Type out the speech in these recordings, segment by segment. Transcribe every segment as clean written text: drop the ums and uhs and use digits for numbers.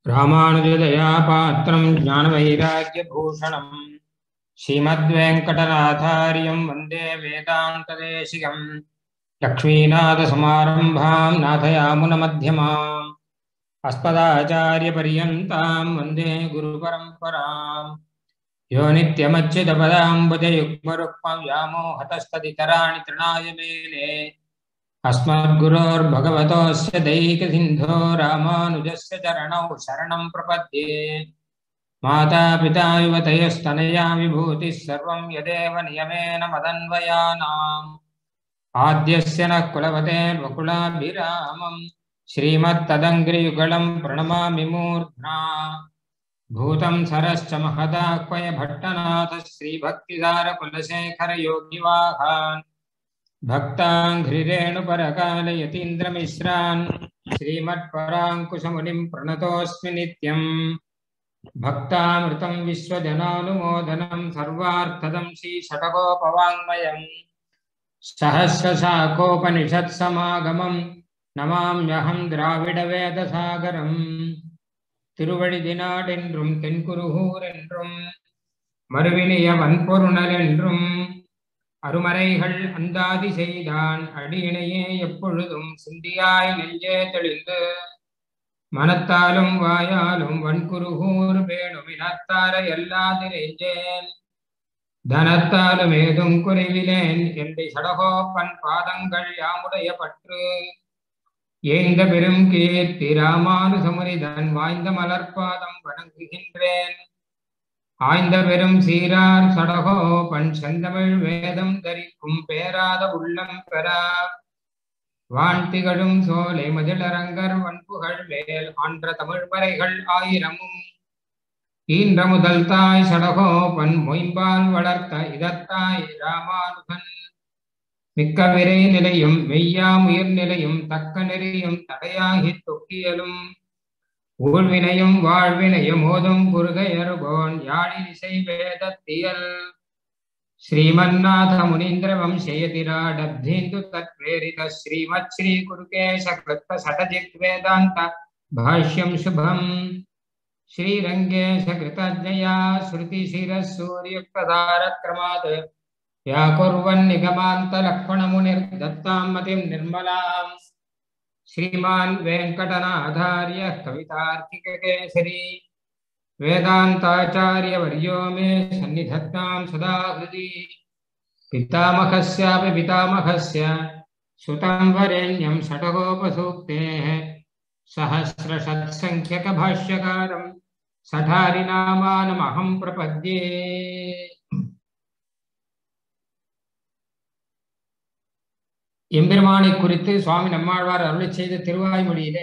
रामानुजदया पात्रं ज्ञानवैराग्यभूषणं श्रीमद्वेङ्कटनाथार्यं वन्दे वेदान्तदेशिकं लक्ष्मीनाथसमारम्भां नाथयामुनमध्यमाम् अस्मदाचार्यपर्यन्तां वन्दे गुरुपरम्पराम् यो नित्यमच्युतपदाम्बुजयुग्मरुक्मव्यामोहतस्तदितराणि तृणाय मेने अस्मद्गुरोर्भगवतोऽस्य दैकसिन्धो रामानुजस्य चरणौ शरणं प्रपद्ये मातापिता युवतयस्तनया विभूतिः सर्वं यदेव नियमेन मदन्वयानाम् आद्यस्य नः कुलपतेर्वकुलाभिरामम् श्रीमत्तदङ्घ्रियुगलं प्रणमामि मूर्ध्ना भूतं सरश्च महदाह्वय भट्टनाथ श्रीभक्तिसारकुलशेखरयोगिवाहान् भक्ताङ्घ्रिरेणुपरकालयतीन्द्रमिश्रान् श्रीमत्पराङ्कुशमुनिं प्रणतोऽस्मि नित्यम् भक्तामृतं विश्वजनानुमोदनं सर्वार्थदं श्रीषटकोपवाङ्मयम् सहस्रशाखोपनिषत्समागमं नमाम्यहं द्राविडवेदसागरम् திருவழிதினாடென்றும் தென்குருகூரென்றும் மறுவினிய வன்பொருணலென்றும் அருமறைகள் அந்தாதி செய்தான் அடியினையே எப்பொழுதும் சிந்தியாய் நெஞ்சே தெளிந்து மனத்தாலும் வாயாலும் வன்குருகூர் பேணும் இனத்தார எல்லாதிரேஞ்சேன் தனத்தாலும் ஏதும் குறைவிலேன் என்று சடகோப்பன் பாதங்கள் யாமுடைய பற்று ஏந்த பெரும் கீர்த்தி ராமானுசமுனிதன் வாய்ந்த மலர்பாதம் வணங்குகின்றேன் ஆய்ந்த பெரும் சீரார் சடகோபன் செந்தமிழ் வேதம் தரிக்கும் பேராத உள்ளம் பெறா வான்திகழும் சோலை மதிலரங்கர் வன்புகழ் வேல் ஆன்ற தமிழ்மறைகள் ஆயிரமும் ஈன்ற முதல் தாய் சடகோபன் மொயம்பால் வளர்த்த இதத்தாய் ராமானுகன் மிக்க விரை நிலையும் மெய்யாம் உயிர் நிலையும் தக்க நெறியும் தடையாகி தொக்கியலும் ஊழ்வினையும் வாழ்வினையும் ஓதும் குருகையருகோன் யாழி இசை வேதத்தியல் ஸ்ரீமன்னாத முனீந்திர வம்சயதிராடப்தீந்து தத்வேரித ஸ்ரீமத் ஸ்ரீ குருகேஷ கிருத்த சடஜித் வேதாந்த பாஷ்யம் சுபம் ஸ்ரீரங்கேஷ கிருதஜயா ஸ்ருதி சிரஸ் சூர்யுக்ததாரக்ரமாத் या कुर्वन्निगमान्तलक्ष्मणमुनिर्दत्तां मतिं निर्मलां श्रीमान् वेङ्कटनाथार्यः कवितार्किककेसरी वेदान्ताचार्यवर्यो मे सन्निधत्तां सदा हृदि पितामहस्यापि पितामहस्य सुतं वरेण्यं षट्कोपसूक्तेः सहस्रशत्सङ्ख्यकभाष्यकारं सठारिनामानमहं प्रपद्ये எம்பெருமானை குறித்து சுவாமி நம்மாழ்வார் அருளி செய்த திருவாய்மொழியிலே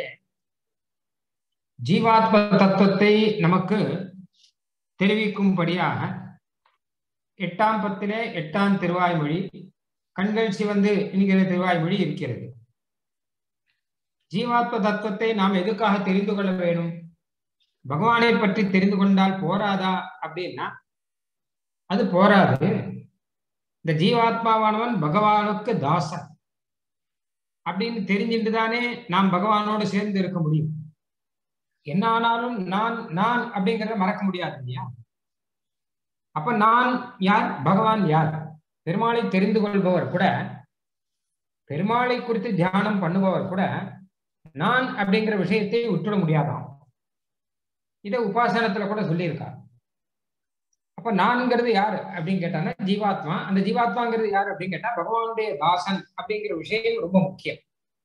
ஜீவாத்ம தத்துவத்தை நமக்கு தெரிவிக்கும்படியாக 8ஆம் பத்திலே 8ஆம் திருவாய்மொழி கண்கள் சிவந்து என்கிற திருவாய்மொழி இருக்கிறது. ஜீவாத்ம தத்துவத்தை நாம் எதுக்காக தெரிந்து கொள்ள வேணும்? பகவானை பற்றி தெரிந்து கொண்டால் போராதா அப்படின்னா அது போராது. இந்த ஜீவாத்மாவானவன் பகவானுக்கு தாசன் அப்படின்னு தெரிஞ்சுட்டு தானே நாம் பகவானோடு சேர்ந்து இருக்க முடியும். என்ன ஆனாலும் நான் நான் அப்படிங்கிறத மறக்க முடியாது இல்லையா? அப்ப நான் யார், பகவான் யார்? பெருமாளை தெரிந்து கொள்பவர் கூட, பெருமாளை குறித்து தியானம் பண்ணுபவர் கூட நான் அப்படிங்கிற விஷயத்தை விட்டுட முடியாதாம். இதை உபாசனத்துல கூட சொல்லியிருக்கார். அப்ப நான்ங்கிறது யாரு அப்படின்னு கேட்டாங்கன்னா ஜீவாத்மா. அந்த ஜீவாத்மாங்கிறது யாரு அப்படின்னு கேட்டா பகவானுடைய தாசன் அப்படிங்கிற விஷயம் ரொம்ப முக்கியம்.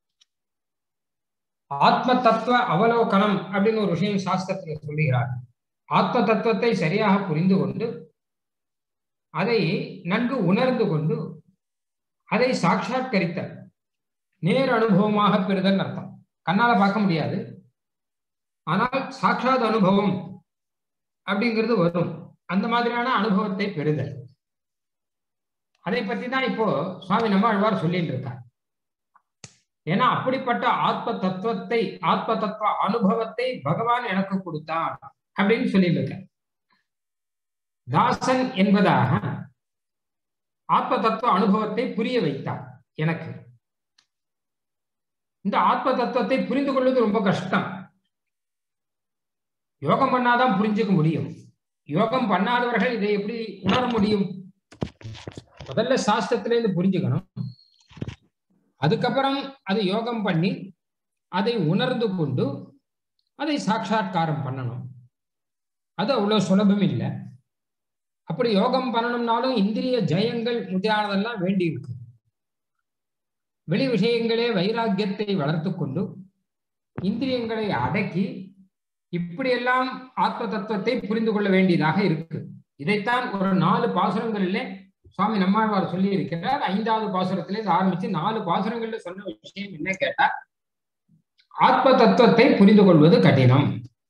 ஆத்ம தத்துவ அவலோகனம் அப்படின்னு ஒரு விஷயம் சாஸ்திரத்துல சொல்லுகிறார். ஆத்ம தத்துவத்தை சரியாக புரிந்து கொண்டு அதை நன்கு உணர்ந்து கொண்டு அதை சாட்சாத்கரித்தல், நேர் அனுபவமாக பெறுதல் அர்த்தம். கண்ணால பார்க்க முடியாது, ஆனால் சாட்சாத் அனுபவம் அப்படிங்கிறது வரும். அந்த மாதிரியான அனுபவத்தை பெறுதல், அதை பற்றி தான் இப்போ சுவாமி நம்மாழ்வார் சொல்லிட்டு இருக்கார். ஏன்னா அப்படிப்பட்ட ஆத்ம தத்துவத்தை, ஆத்ம தத்துவ அனுபவத்தை பகவான் எனக்கு கொடுத்தான் அப்படின்னு சொல்லிட்டு இருக்க. தாசன் என்பதாக ஆத்ம தத்துவ அனுபவத்தை புரிய வைத்தார் எனக்கு. இந்த ஆத்ம தத்துவத்தை புரிந்து கொள்வது ரொம்ப கஷ்டம். யோகம் பண்ணாதான் புரிஞ்சுக்க முடியும். யோகம் பண்ணாதவர்கள் இதை எப்படி உணர முடியும்? முதல்ல சாஸ்திரத்திலேருந்து புரிஞ்சுக்கணும். அதுக்கப்புறம் அது யோகம் பண்ணி அதை உணர்ந்து கொண்டு அதை சாட்சாத்காரம் பண்ணணும். அது அவ்வளவு சுலபம் இல்லை. அப்படி யோகம் பண்ணணும்னாலும் இந்திரிய ஜெயங்கள் முதலானதெல்லாம் வேண்டி இருக்கு. வெளி விஷயங்களே வைராக்கியத்தை வளர்த்து கொண்டு இந்திரியங்களை அடக்கி இப்படியெல்லாம் ஆத்ம தத்துவத்தை புரிந்து கொள்ள வேண்டியதாக இருக்கு. இதைத்தான் ஒரு 4 பாசுரங்களிலே சுவாமி நம்மாழ்வார் சொல்லி இருக்கிறார். 5வது பாசுரத்திலிருந்து ஆரம்பிச்சு 4 பாசுரங்கள்ல சொன்ன விஷயம் என்ன கேட்டா, ஆத்ம தத்துவத்தை புரிந்து கொள்வது கடினம்,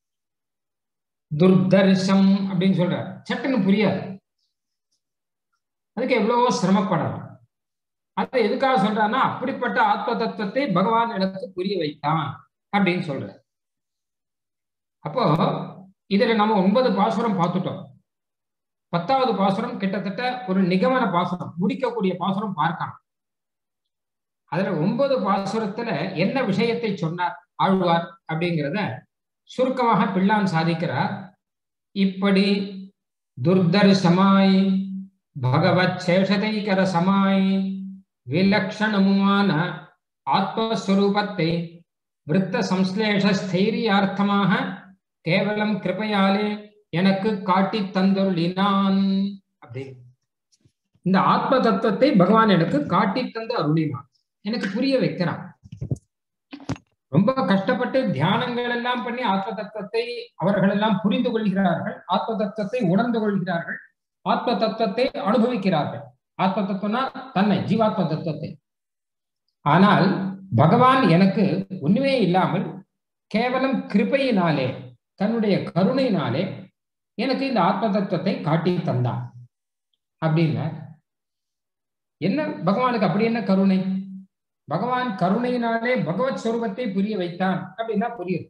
துர்தர்ஷம் அப்படின்னு சொல்றார். சட்டுன்னு புரியாது, அதுக்கு எவ்வளவோ சிரமப்படலாம். அதை எதுக்காக சொல்றான்னா, அப்படிப்பட்ட ஆத்ம தத்துவத்தை பகவான் எனக்கு புரிய வைத்தான் அப்படின்னு சொல்றார். அப்போ இதுல நம்ம 9 பாசுரம் பார்த்துட்டோம். 10வது பாசுரம் கிட்டத்தட்ட ஒரு நிகமன பாசுரம், முடிக்கக்கூடிய பாசுரம் பார்க்கலாம். அதுல 9 பாசுரத்துல என்ன விஷயத்தை சொன்னார் ஆழ்வார் அப்படிங்கிறத சுருக்கமாக பிள்ளான் சாதிக்கிறார். இப்படி துர்தர்ஷமாய் பகவத் சேஷதைகர சமாய் விலக்ஷணமுமான ஆத்மஸ்வரூபத்தை விருத்த சம்ஸ்லேஷ ஸ்தைரியார்த்தமாக கேவலம் கிருபையாலே எனக்கு காட்டி தந்தருளினான். அப்படி இந்த ஆத்ம தத்துவத்தை பகவான் எனக்கு காட்டி தந்து அருளினான், எனக்கு புரிய வைக்கிறான். ரொம்ப கஷ்டப்பட்டு தியானங்கள் எல்லாம் பண்ணி ஆத்ம தத்துவத்தை அவர்கள் எல்லாம் புரிந்து கொள்கிறார்கள், ஆத்ம தத்துவத்தை உணர்ந்து கொள்கிறார்கள், ஆத்ம தத்துவத்தை அனுபவிக்கிறார்கள். ஆத்ம தத்துவம்னா தன்னை, ஜீவாத்ம தத்துவத்தை. ஆனால் பகவான் எனக்கு ஒண்ணுமே இல்லாமல் கேவலம் கிருபையினாலே, தன்னுடைய கருணையினாலே எனக்கு இந்த ஆத்ம தத்துவத்தை காட்டி தந்தான் அப்படின்னா என்ன? பகவானுக்கு அப்படி என்ன கருணை? பகவான் கருணையினாலே பகவத் ஸ்வரூபத்தை புரிய வைத்தான் அப்படின்னா புரியுது.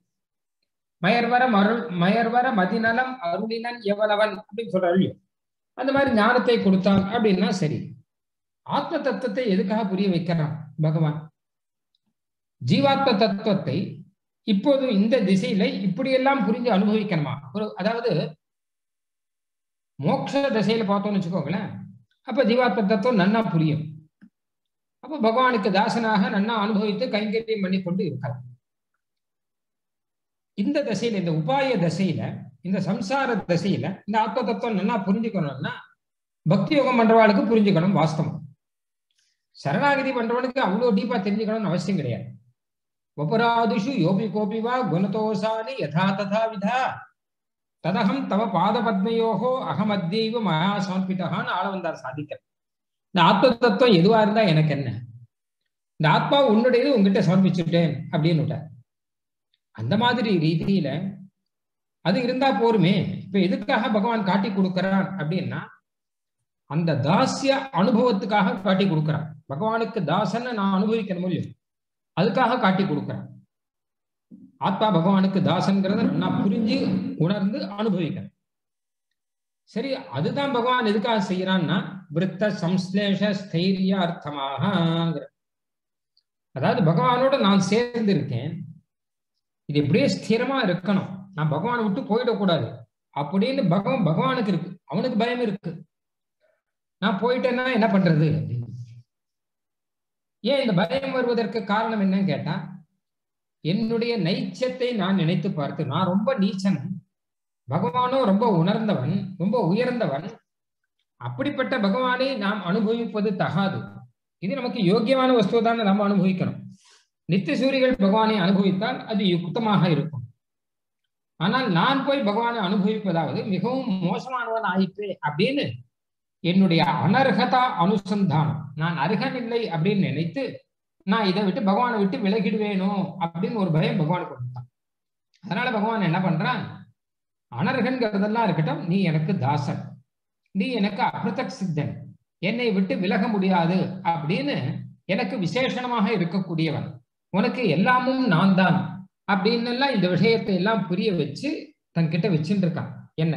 மயர்வர மதிநலம் அருளினன் எவனவன் அப்படின்னு சொல்றாரு. அந்த மாதிரி ஞானத்தை கொடுத்தான் அப்படின்னா சரி. ஆத்ம தத்துவத்தை எதுக்காக புரிய வைக்கிறான் பகவான்? ஜீவாத்ம தத்துவத்தை இப்போது இந்த திசையில இப்படியெல்லாம் புரிஞ்சு அனுபவிக்கணுமா? அதாவது மோட்ச திசையில பார்த்தோம்னு வச்சுக்கோங்களேன், அப்ப ஜீவாத்ம தத்துவம் நன்னா புரியும். அப்ப பகவானுக்கு தாசனாக நன்னா அனுபவித்து கைங்கரியம் பண்ணி கொண்டு இருக்கலாம். இந்த திசையில, இந்த உபாய திசையில, இந்த சம்சார திசையில இந்த ஆத்ம தத்துவம் நன்னா புரிஞ்சுக்கணும்னா பக்தி யோகம் பண்றவாளுக்கு புரிஞ்சுக்கணும். வாஸ்தவம் சரணாகதி பண்றவனுக்கு அவ்வளவு டீப்பா தெரிஞ்சுக்கணும்னு அவசியம் கிடையாது. வபராதிஷு யோபி கோபிவா குணதோசானி யதா ததா விதா ததகம் தவ பாத பத்மயோகோ அகமத்யைவ மயா சமர்ப்பிதகான்னு ஆளவந்தார் சாதிக்கிறார். இந்த ஆத்ம தத்துவம் எதுவா இருந்தா எனக்கு என்ன, இந்த ஆத்மா உன்னுடையது உங்ககிட்ட சமர்ப்பிச்சுட்டேன் அப்படின்னு. அந்த மாதிரி ரீதியில அது இருந்தா போருமே. இப்ப எதுக்காக பகவான் காட்டி கொடுக்கிறான் அப்படின்னா, அந்த தாசிய அனுபவத்துக்காக காட்டி கொடுக்கிறான். பகவானுக்கு தாசன்னு நான் அனுபவிக்கணும் இல்லையோ, அதுக்காக காட்டி கொடுக்கிறான். ஆத்மா பகவானுக்கு தாசன்கிறத நான் புரிஞ்சு உணர்ந்து அனுபவிக்கிறேன். சரி, அதுதான் பகவான் எதுக்காக செய்யறான்னா விருத்த சம்ஸ்லேஷ ஸ்தைரியார்த்தமாக. அதாவது பகவானோட நான் சேர்ந்து இருக்கேன், இது எப்படியே ஸ்திரமா இருக்கணும், நான் பகவானை விட்டு போயிடக்கூடாது அப்படின்னு பகவானுக்கு இருக்கு. அவனுக்கு பயம் இருக்கு, நான் போயிட்டேன்னா என்ன பண்றது அப்படின்னு. ஏன் இந்த பயம் வருவதற்கு காரணம் என்னன்னு கேட்டா, என்னுடைய நைச்சத்தை நான் நினைத்து பார்த்து, நான் ரொம்ப நீச்சன், பகவானோ ரொம்ப உணர்ந்தவன், ரொம்ப உயர்ந்தவன். அப்படிப்பட்ட பகவானை நாம் அனுபவிப்பது தகாது. இது நமக்கு யோக்கியமான வஸ்துவை தான் நம்ம அனுபவிக்கணும். நித்திய சூரிகள் பகவானை அனுபவித்தால் அது யுக்தமாக இருக்கும். ஆனால் நான் போய் பகவானை அனுபவிப்பதாவது மிகவும் மோசமானவன் ஆயிற்று அப்படின்னு என்னுடைய அனர்ஹதா அனுசந்தானம், நான் அருகன் இல்லை அப்படின்னு நினைத்து நான் இதை விட்டு பகவானை விட்டு விலகிடுவேனோ அப்படின்னு ஒரு பயம் பகவானுக்கு கொடுத்தான். அதனால பகவான் என்ன பண்றான், அனர்கன்கிறதெல்லாம் இருக்கட்டும், நீ எனக்கு தாசன், நீ எனக்கு அபிருதக் சித்தன், என்னை விட்டு விலக முடியாது அப்படின்னு எனக்கு விசேஷணமாக இருக்கக்கூடியவன், உனக்கு எல்லாமும் நான் தான் அப்படின்னு எல்லாம் இந்த விஷயத்தை எல்லாம் புரிய வச்சு தன்கிட்ட வச்சுட்டு இருக்கான். என்ன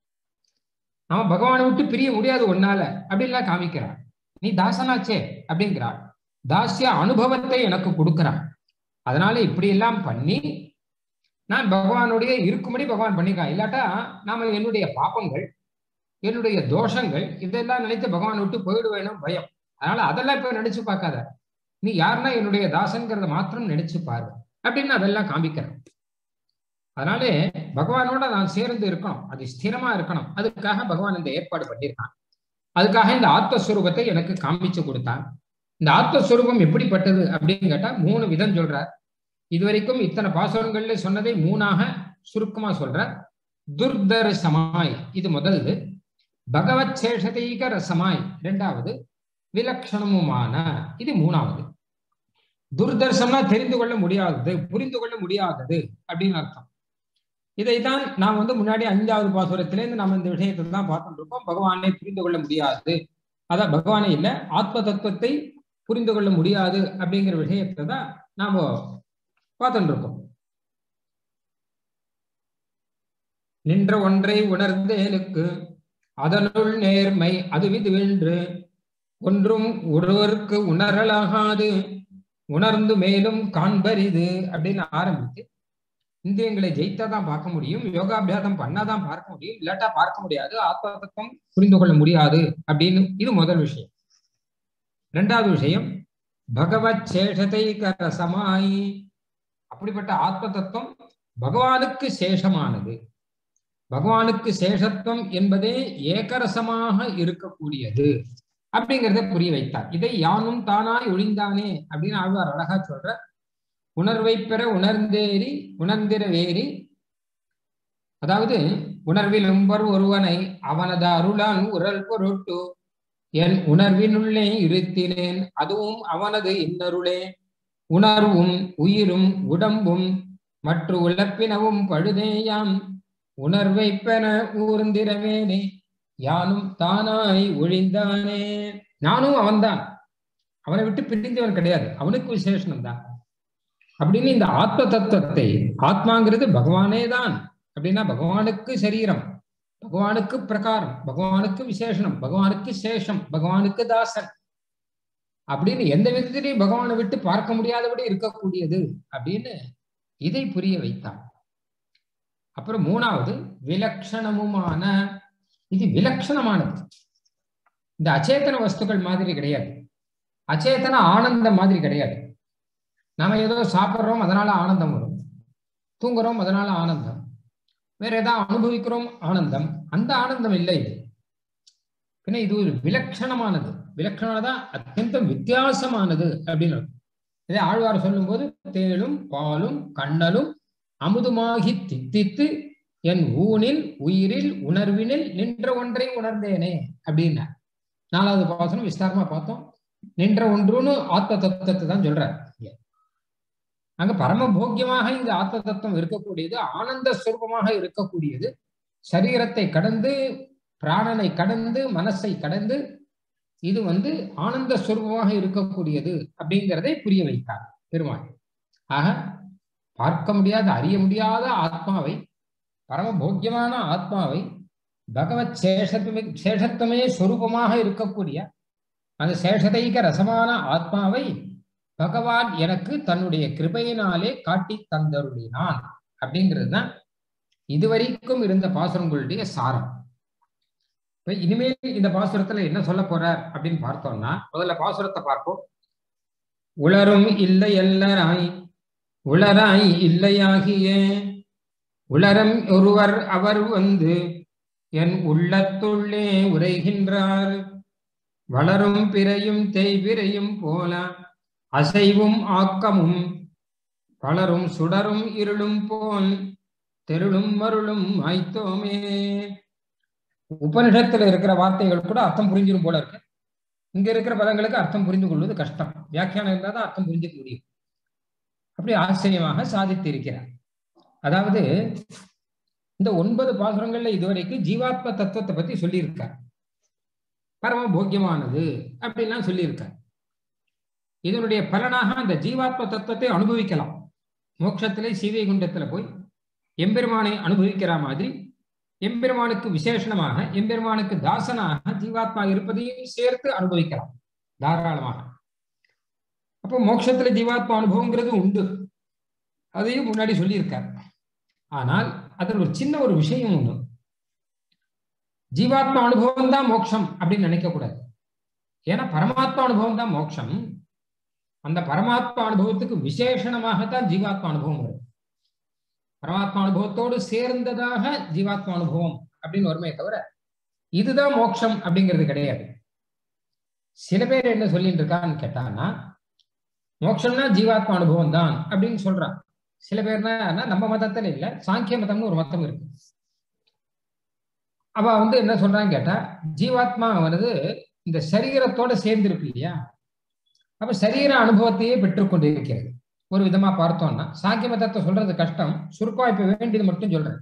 நாம பகவானை விட்டு பிரிய முடியாது ஒன்னால அப்படின்லாம் காமிக்கிறான். நீ தாசனாச்சே அப்படிங்கிறான். தாசிய அனுபவத்தை எனக்கு கொடுக்கிறான். அதனால இப்படி எல்லாம் பண்ணி நான் பகவானுடைய இருக்கும்படி பகவான் பண்ணிருக்கான். இல்லாட்டா நாம என்னுடைய பாப்பங்கள், என்னுடைய தோஷங்கள் இதெல்லாம் நினைத்து பகவான் விட்டு போயிடுவேணும் பயம். அதனால அதெல்லாம் இப்ப நினைச்சு பார்க்காத, நீ யாருன்னா என்னுடைய தாசன்கிறத மாத்திரம் நினைச்சு பாரு அப்படின்னு அதெல்லாம் காமிக்கிறேன். அதனாலே பகவானோட நான் சேர்ந்து இருக்கணும், அது ஸ்திரமா இருக்கணும். அதுக்காக பகவான் இந்த ஏற்பாடு பண்ணியிருக்கான். அதுக்காக இந்த ஆத்மஸ்வரூபத்தை எனக்கு காமிச்சு கொடுத்தான். இந்த ஆத்மஸ்வரூபம் எப்படிப்பட்டது அப்படின்னு கேட்டா 3 விதம் சொல்றார். இதுவரைக்கும் இத்தனை பாசுரங்கள்ல சொன்னதை 3ஆக சுருக்கமா சொல்ற. துர்தர்சமாய் இது முதல்து, பகவத் சேஷதைக ரசமாய் 2வது, விலக்ஷணமுமான இது 3வது. துர்தர்சம்னா தெரிந்து கொள்ள முடியாதது, புரிந்து கொள்ள முடியாதது அப்படின்னு அர்த்தம். இதைத்தான் நாம் முன்னாடி 5வது பாசுரத்திலேருந்து நம்ம இந்த விஷயத்தை தான் பார்த்துட்டு இருக்கோம். பகவானை புரிந்து கொள்ள முடியாது, அதான் பகவானே இல்லை ஆத்ம தத்துவத்தை புரிந்து கொள்ள முடியாது அப்படிங்கிற விஷயத்தை தான் நாம பார்த்துட்டு இருக்கோம். நின்ற ஒன்றை உணர்ந்தேனுக்கு அதனுள் நேர்மை அதுவிது வென்று ஒன்றும் ஒருவருக்கு உணரலாகாது உணர்ந்து மேலும் காண்பரிது அப்படின்னு ஆரம்பித்து இந்திரியங்களை ஜெயித்தாதான் பார்க்க முடியும், யோகாபியாசம் பண்ணாதான் பார்க்க முடியும், இல்லாட்டா பார்க்க முடியாது, ஆத்ம தத்துவம் புரிந்து கொள்ள முடியாது அப்படின்னு இது முதல் விஷயம். 2வது விஷயம் பகவத் சேஷதைக ரசமாய், அப்படிப்பட்ட ஆத்ம தத்துவம் பகவானுக்கு சேஷமானது. பகவானுக்கு சேஷத்துவம் என்பதே ஏகரசமாக இருக்கக்கூடியது அப்படிங்கிறத புரிய வைத்தார். இதை யானும் தானாய் ஒழிந்தானே அப்படின்னு ஆழ்வார் அழகா சொல்ற. உணர்வை பெற உணர்ந்தேறி உணர்ந்திர வேறி, அதாவது உணர்வில் உம்பர் ஒருவனை அவனது அருளான் உரல் பொருட்டு என் உணர்வினுள்ளே இருத்தினேன் அதுவும் அவனது இன்னருளே உணர்வும் உயிரும் உடம்பும் மற்ற உழப்பினவும் பழுதேயாம் உணர்வை பெற ஊர்ந்திரவேனே யானும் தானாய் ஒழிந்தானே. நானும் அவன்தான், அவனை விட்டு பிரிஞ்சவன் கிடையாது, அவனுக்கு விசேஷனம் தான் அப்படின்னு இந்த ஆத்ம தத்துவத்தை, ஆத்மாங்கிறது பகவானே தான் அப்படின்னா பகவானுக்கு சரீரம், பகவானுக்கு பிரகாரம், பகவானுக்கு விசேஷனம், பகவானுக்கு சேஷம், பகவானுக்கு தாசன் அப்படின்னு எந்த விதத்திலையும் பகவானை விட்டு பார்க்க முடியாதபடி இருக்கக்கூடியது அப்படின்னு இதை புரிய வைத்தான். அப்புறம் 3வது விலக்ஷணமுமான, இது விலக்ஷணமானது. இந்த அச்சேதன வஸ்துக்கள் மாதிரி கிடையாது, அச்சேதன ஆனந்தம் மாதிரி கிடையாது. நாம ஏதோ சாப்பிட்றோம் அதனால ஆனந்தம் வரும், தூங்குறோம் அதனால ஆனந்தம், வேற ஏதாவது அனுபவிக்கிறோம் ஆனந்தம், அந்த ஆனந்தம் இல்லை இது. பின்ன இது ஒரு விலக்ஷணமானது, விலக்ஷணதான் அத்தியந்தம் வித்தியாசமானது அப்படின்னு. இதை ஆழ்வார் சொல்லும் போது தேளும் பாலும் கண்ணலும் அமுதுமாகி தித்தித்து என் ஊனில் உயிரில் உணர்வினில் நின்ற ஒன்றை உணர்ந்தேனே அப்படின்னா 4வது பாசனம் விஸ்தாரமா பார்த்தோம். நின்ற ஒன்றுன்னு ஆத்ம தத்துவத்தை தான் சொல்றார். அங்க பரமபோக்கியமாக இந்த ஆத்ம தத்துவம் இருக்கக்கூடியது, ஆனந்த ஸ்வரூபமாக இருக்கக்கூடியது, சரீரத்தை கடந்து பிராணனை கடந்து மனசை கடந்து இது ஆனந்த ஸ்வரூபமாக இருக்கக்கூடியது அப்படிங்கிறதை புரிய வைத்தார் பெருமாள். ஆக பார்க்க முடியாத அறிய முடியாத ஆத்மாவை, பரமபோக்கியமான ஆத்மாவை, பகவத் சேஷத்துவமே ஸ்வரூபமாக இருக்கக்கூடிய அந்த சேஷதைக ரசமான ஆத்மாவை பகவான் எனக்கு தன்னுடைய கிருபையினாலே காட்டி தந்தருளினான் அப்படிங்கிறது தான் இதுவரைக்கும் இருந்த பாசுரங்களுடைய சாரம். இப்ப இனிமேல் இந்த பாசுரத்துல என்ன சொல்ல போறார் அப்படின்னு பார்த்தோம்னா, முதல்ல பாசுரத்தை பார்ப்போம். உளரும் இல்லை எல்லாராய் உளராய் இல்லையாகிய உளரம் ஒருவர் அவர் என் உள்ளத்துள்ளே உரைகின்றார் வளரும் பிறையும் தேய்பிறையும் போல அசைவும் ஆக்கமும் வளரும் சுடரும் இருளும் போல் தெருளும் மருளும் மாய்த்தோமே. உபனிஷத்துல இருக்கிற வார்த்தைகள் கூட அர்த்தம் புரிஞ்சிடும் போல இருக்கு. இங்க இருக்கிற பதங்களுக்கு அர்த்தம் புரிந்து கொள்வது கஷ்டம், வியாக்கியானம் இருந்தால் தான் அர்த்தம் புரிஞ்சுக்க முடியும். அப்படி ஆச்சரியமாக சாதித்து இருக்கிறார். அதாவது இந்த 9 பாசுரங்கள்ல இதுவரைக்கும் ஜீவாத்ம தத்துவத்தை பத்தி சொல்லியிருக்கார், பரம போக்கியமானது அப்படின்லாம் சொல்லியிருக்கார். இதனுடைய பலனாக அந்த ஜீவாத்ம தத்துவத்தை அனுபவிக்கலாம். மோட்சத்திலே சீவைகுண்டத்துல போய் எம்பெருமானை அனுபவிக்கிற மாதிரி எம்பெருமானுக்கு விசேஷமாக எம்பெருமானுக்கு தாசனாக ஜீவாத்மா இருப்பதையும் சேர்த்து அனுபவிக்கலாம் தாராளமாக. அப்போ மோட்சத்துல ஜீவாத்மா அனுபவங்கிறது உண்டு, அதையும் முன்னாடி சொல்லியிருக்கார். ஆனால் அதில் ஒரு சின்ன ஒரு விஷயம் ஒண்ணு, ஜீவாத்மா அனுபவம் தான் மோட்சம் அப்படின்னு நினைக்க கூடாது. ஏன்னா பரமாத்மா அனுபவம் தான் மோட்சம். அந்த பரமாத்மா அனுபவத்துக்கு விசேஷணமாகத்தான் ஜீவாத்மா அனுபவம் வரும். பரமாத்மா அனுபவத்தோடு சேர்ந்ததாக ஜீவாத்மா அனுபவம் அப்படின்னு வருமே தவிர இதுதான் மோட்சம் அப்படிங்கிறது கிடையாது. சில பேர் என்ன சொல்லிட்டு இருக்கான்னு கேட்டாங்கன்னா, மோட்சம்னா ஜீவாத்மா அனுபவம் தான் அப்படின்னு சொல்றான். சில பேர்னா நம்ம மதத்துல இல்ல, சாங்கிய மதம்னு ஒரு மதம் இருக்கு. அவ என்ன சொல்றான்னு கேட்டா, ஜீவாத்மா இந்த சரீரத்தோட சேர்ந்து இருக்கு இல்லையா, அப்ப சரீர அனுபவத்தையே பெற்றுக்கொண்டு இருக்கிறது. ஒரு விதமா பார்த்தோம்னா சாங்கிய மதத்தை சொல்றது கஷ்டம், சுருக்கமா இப்ப வேண்டியது மட்டும் சொல்றேன்.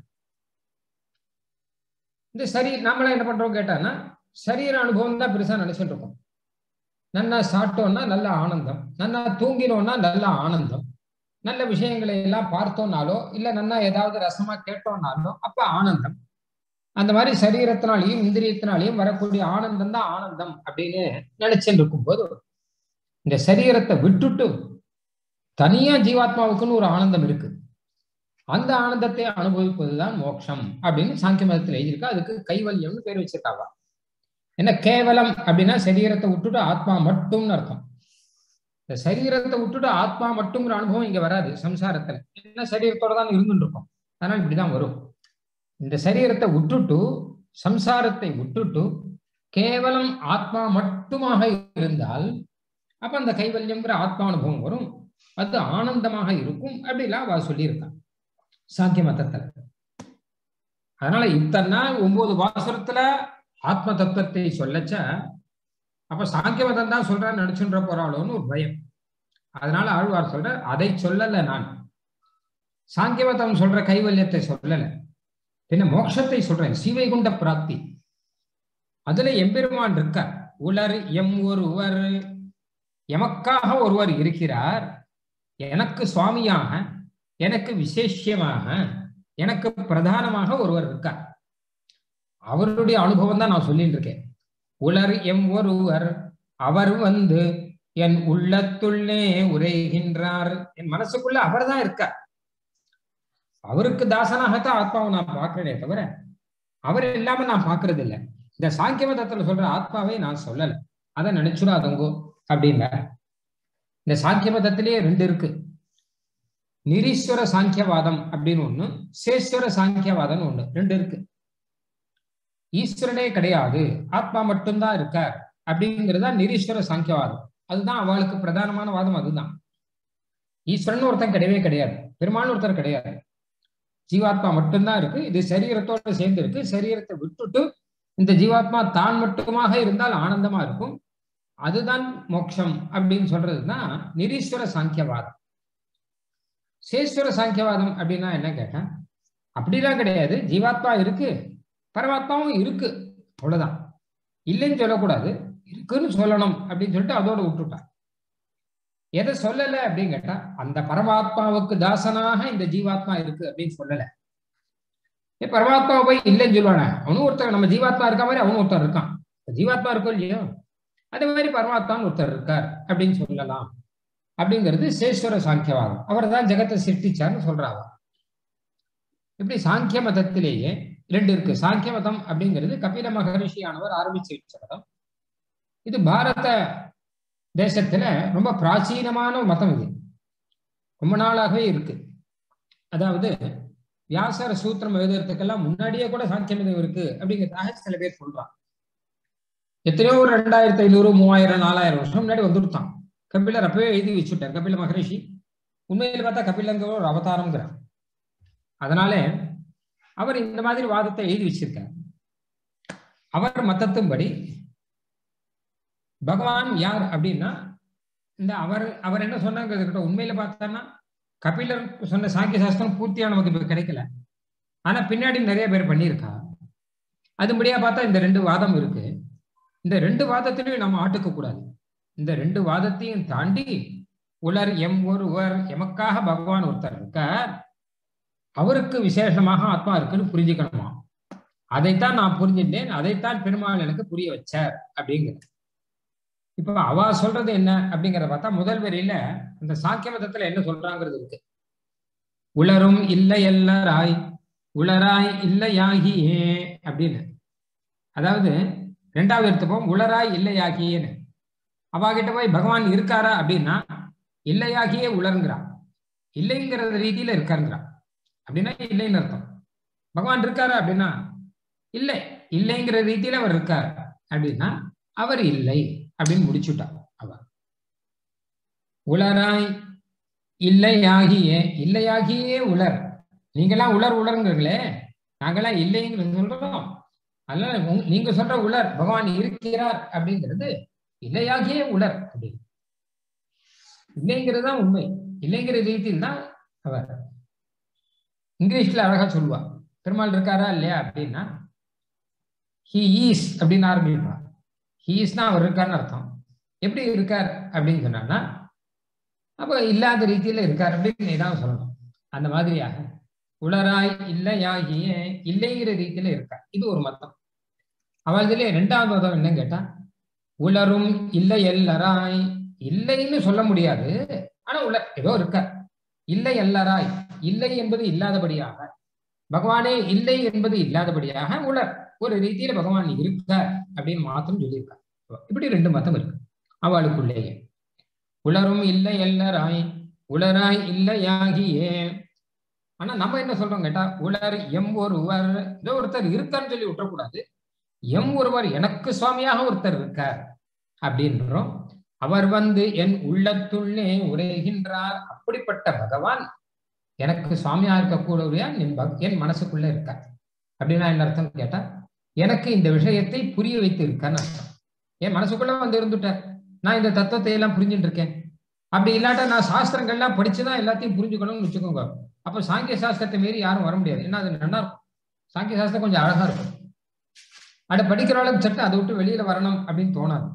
இந்த நாமளா என்ன பண்றோம் கேட்டான்னா, சரீர அனுபவம் தான் பெருசா நினைச்சுட்டு இருக்கோம். நல்லா சாப்பிட்டோம்னா நல்ல ஆனந்தம், நல்லா தூங்கினோம்னா நல்ல ஆனந்தம், நல்ல விஷயங்களை எல்லாம் பார்த்தோம்னாலோ இல்ல நல்லா ஏதாவது ரசமா கேட்டோம்னாலோ அப்ப ஆனந்தம். அந்த மாதிரி சரீரத்தினாலையும் இந்திரியத்தினாலையும் வரக்கூடிய ஆனந்தம் தான் ஆனந்தம் அப்படின்னு நினைச்சுட்டு இருக்கும் போது, இந்த சரீரத்தை விட்டுட்டு தனியா ஜீவாத்மாவுக்குன்னு ஒரு ஆனந்தம் இருக்கு. அந்த ஆனந்தத்தை அனுபவிப்பதுதான் மோட்சம் அப்படின்னு சாங்கிய மதத்தில் எழுதியிருக்கா. அதுக்கு கைவல்யம்னு பேர் வச்சிருக்காவா. என்ன கேவலம் அப்படின்னா சரீரத்தை விட்டுட்டு ஆத்மா மட்டும்னு அர்த்தம். இந்த சரீரத்தை விட்டுட்டு ஆத்மா மட்டுங்கிற அனுபவம் இங்க வராது சம்சாரத்துல. என்ன சரீரத்தோட தான் இருந்துட்டு இருக்கோம், அதனால இப்படிதான் வரும். இந்த சரீரத்தை விட்டுட்டு சம்சாரத்தை விட்டுட்டு கேவலம் ஆத்மா மட்டுமாக இருந்தால் அப்ப அந்த கைவல்யம்ங்கிற ஆத்மா அனுபவம் வரும். அது ஆனந்தமாக இருக்கும் அப்படிலாம் அவ சொல்லியிருக்கான் சாங்கிய மதத்துல. அதனால இத்தனை நாள் 9 வாசரத்துல ஆத்ம தத்துவத்தை சொல்லச்ச அப்ப சாங்கிய மதம் தான் சொல்றான்னு நினைச்சுன்ற போறாளோன்னு ஒரு பயம். அதனால ஆழ்வார் சொல்ற, அதை சொல்லல நான், சாங்கிய மதம் சொல்ற கைவல்யத்தை சொல்லல, பின்ன மோட்சத்தை சொல்றேன், சீவைகுண்ட பிராப்தி. அதுல எம்பெருமான் இருக்கார். உலர் எம் ஒருவர், எமக்காக ஒருவர் இருக்கிறார், எனக்கு சுவாமியாக, எனக்கு விசேஷமாக, எனக்கு பிரதானமாக ஒருவர் இருக்கார். அவருடைய அனுபவம் தான் நான் சொல்லிட்டு இருக்கேன். உலர் எம் ஒருவர், அவர் என் உள்ளத்துள்ளே உரைகின்றார், என் மனசுக்குள்ள அவர் தான் இருக்கார். அவருக்கு தாசனாகத்தான் ஆத்மாவை நான் பார்க்கிறேனே தவிர அவர் இல்லாம நான் பார்க்கறது இல்லை. இந்த சாங்கிய மதத்துல சொல்ற ஆத்மாவை நான் சொல்லல, அதை நினைச்சுடாதங்கோ அப்படின்னா. இந்த சாங்கிய மதத்திலேயே 2 இருக்கு. நிரீஸ்வர சாங்கியவாதம் அப்படின்னு ஒண்ணு, சேஸ்வர சாங்கியவாதம் ஒண்ணு, 2 இருக்கு. ஈஸ்வரனே கிடையாது, ஆத்மா மட்டும்தான் இருக்கார் அப்படிங்கிறதா நிரீஸ்வர சாங்கியவாதம். அதுதான் அவளுக்கு பிரதானமான வாதம். அதுதான் ஈஸ்வரன் ஒருத்தன் கிடையவே கிடையாது, பெருமாள் ஒருத்தர் கிடையாது, ஜீவாத்மா மட்டும்தான் இருக்கு. இது சரீரத்தோட சேர்ந்து இருக்கு. சரீரத்தை விட்டுட்டு இந்த ஜீவாத்மா தான் மட்டுமாக இருந்தால் ஆனந்தமா இருக்கும், அதுதான் மோட்சம் அப்படின்னு சொல்றதுதான் நிரீஸ்வர சாங்கியவாதம். சேஸ்வர சாங்கியவாதம் அப்படின்னா என்ன கேட்டா, அப்படிலாம் கிடையாது, ஜீவாத்மா இருக்கு, பரமாத்மாவும் இருக்கு, அவ்வளவுதான், இல்லைன்னு சொல்லக்கூடாது, இருக்குன்னு சொல்லணும் அப்படின்னு சொல்லிட்டு அதோட விட்டுட்டான். எதை சொல்லல அப்படின்னு கேட்டா, அந்த பரமாத்மாவுக்கு தாசனாக இந்த ஜீவாத்மா இருக்கு அப்படின்னு சொல்லல. பரமாத்மாவை போய் இல்லைன்னு சொல்லுவானே, அவனும் ஒருத்தர், நம்ம ஜீவாத்மா இருக்க மாதிரி அவனும் ஒருத்தர் இருக்கான். ஜீவாத்மா இருக்கும் இல்லையோ, அதே மாதிரி பரமாத்மான்னு ஒருத்தர் இருக்கார் அப்படின்னு சொல்லலாம். அப்படிங்கிறது சேஸ்வர சாங்கியவாதம். அவர் தான் ஜெகத்தை சிருஷ்டிச்சார்னு சொல்றாங்க. இப்படி சாங்கிய மதத்திலேயே 2 இருக்கு. சாங்கிய மதம் அப்படிங்கிறது கபில மகரிஷியானவர் ஆரம்பிச்சு வச்ச மதம். இது பாரத தேசத்துல ரொம்ப பிராச்சீனமான மதம். இது ரொம்ப நாளாகவே இருக்கு. அதாவது வியாசர சூத்திரம் எழுதுறதுக்கெல்லாம் முன்னாடியே கூட சாங்கிய மதம் இருக்கு அப்படிங்கிறதாக சில பேர் சொல்றாங்க. எத்தனையோ ஒரு 2500, 3000, 4000 வருஷம் முன்னாடி வந்துட்டான். கபிலர் அப்பவே எழுதி வச்சுட்டார். கபில மகரிஷி உண்மையில் பார்த்தா கபிலங்கிற ஒரு அவதாரம்ங்கிறார். அதனால அவர் இந்த மாதிரி வாதத்தை எழுதி வச்சிருக்கார். அவர் மதத்தின்படி பகவான் யார் அப்படின்னா, இந்த அவர் என்ன சொன்னாங்க உண்மையில பார்த்தான்னா, கபிலர் சொன்ன சாங்கிய சாஸ்திரம் பூர்த்தியா நமக்கு இப்ப கிடைக்கல, ஆனா பின்னாடி நிறைய பேர் பண்ணியிருக்கா. அதுபடியா பார்த்தா இந்த 2 வாதம் இருக்கு. இந்த 2 வாதத்திலையும் நம்ம ஆட்டுக்க கூடாது. இந்த 2 வாதத்தையும் தாண்டி உலர் எம் ஒருவர், எமக்காக பகவான் ஒருத்தர் இருக்கார், அவருக்கு விசேஷமாக ஆத்மா இருக்குன்னு புரிஞ்சுக்கணுமா. அதைத்தான் நான் புரிஞ்சுட்டேன், அதைத்தான் பெருமாள் எனக்கு புரிய வச்சார் அப்படிங்கிறது. இப்ப அவ சொல்றது என்ன அப்படிங்கிறத பார்த்தா, முதல் வரியில இந்த சாங்கிய மதத்துல என்ன சொல்றாங்கிறது இருக்கு. உளரும் இல்லை எல்லாராய் உளராய் இல்லையாகியே அப்படின்னு. அதாவது ரெண்டாவது எடுத்துப்போம், உளராய் இல்லையாகியேன்னு. அவாகிட்ட போய் பகவான் இருக்காரா அப்படின்னா இல்லையாகியே உளருங்கிறான். இல்லைங்கிற ரீதியில இருக்காருங்கிறான். அப்படின்னா இல்லைன்னு அர்த்தம். பகவான் இருக்காரா அப்படின்னா இல்லை, இல்லைங்கிற ரீதியில அவர் இருக்கார் அப்படின்னா அவர் இல்லை அப்படின்னு முடிச்சுட்டார். அவர் உளராய் இல்லையாகியே, இல்லையாகியே உளர். நீங்கெல்லாம் உளருங்களே, நாங்கெல்லாம் இல்லைங்கிறது சொல்றோம். அதனால நீங்க சொல்ற உளர் பகவான் இருக்கிறார் அப்படிங்கிறது இல்லையாகியே உளர் அப்படின்னு. இல்லைங்கிறது தான் உண்மை. இல்லைங்கிற ரீதியில் தான் அவர். இங்கிலீஷ்ல அழகா சொல்லுவா, பெருமாள் இருக்காரா இல்லையா அப்படின்னா ஹி ஈஸ் அப்படின்னு ஆரம்பிப்பார். ஹி ஈஸ்னா அவர் இருக்காருன்னு அர்த்தம். எப்படி இருக்கார் அப்படின்னு சொன்னா அப்ப இல்லாத ரீதியில இருக்கார் அப்படின்னு ஏதாவது சொல்லணும். அந்த மாதிரியாக உளராய் இல்லையாகிய இல்லைங்கிற ரீதியில இருக்கார். இது ஒரு மதம். அவளதுல இரண்டாவது மதம் என்னன்னு கேட்டா உளரும் இல்லை எல்லாராய். இல்லைன்னு சொல்ல முடியாது, ஆனா உளர் ஏதோ இருக்கார். இல்லை எல்லாராய், இல்லை என்பது இல்லாதபடியாக, பகவானே இல்லை என்பது இல்லாதபடியாக உளர் ஒரு ரீதியில பகவான் இருக்கார் அப்படின்னு மாத்திரம் சொல்லியிருக்கார். இப்படி ரெண்டு மதம் இருக்கு அவளுக்குள்ளேயே. உளரும் இல்லை எல்லாராய் உளராய் இல்லையாகியே. ஆனா நம்ம என்ன சொல்றோம் கேட்டா உளர் எம் ஒருவர், ஏதோ ஒருத்தர் இருக்கான்னு சொல்லி விட்டுறக்கூடாது. எம் ஒருவர், எனக்கு சுவாமியாக ஒருத்தர் இருக்கார் அப்படின்றோம். அவர் என் உள்ளத்துள்ளே உரைகின்றார். அப்படிப்பட்ட பகவான் எனக்கு சுவாமியா இருக்கக்கூடிய என் மனசுக்குள்ள இருக்கார். அப்படின்னா என்ன அர்த்தம் கேட்டா எனக்கு இந்த விஷயத்தை புரிய வைத்து இருக்கான்னு அர்த்தம். என் மனசுக்குள்ள இருந்துட்டார். நான் இந்த தத்துவத்தை எல்லாம் புரிஞ்சுட்டு இருக்கேன். அப்படி இல்லாட்டா நான் சாஸ்திரங்கள்லாம் படிச்சுதான் எல்லாத்தையும் புரிஞ்சுக்கணும்னு வச்சுக்கோங்க. அப்ப சாங்கிய சாஸ்திரத்தை மீறி யாரும் வர முடியாது. ஏன்னா அது நல்லா இருக்கும். சாங்கிய சாஸ்திரம் கொஞ்சம் அழகா இருக்கும். அதை படிக்கிற அளவுக்கு சட்டம் அதை விட்டு வெளியில வரணும் அப்படின்னு தோணாது.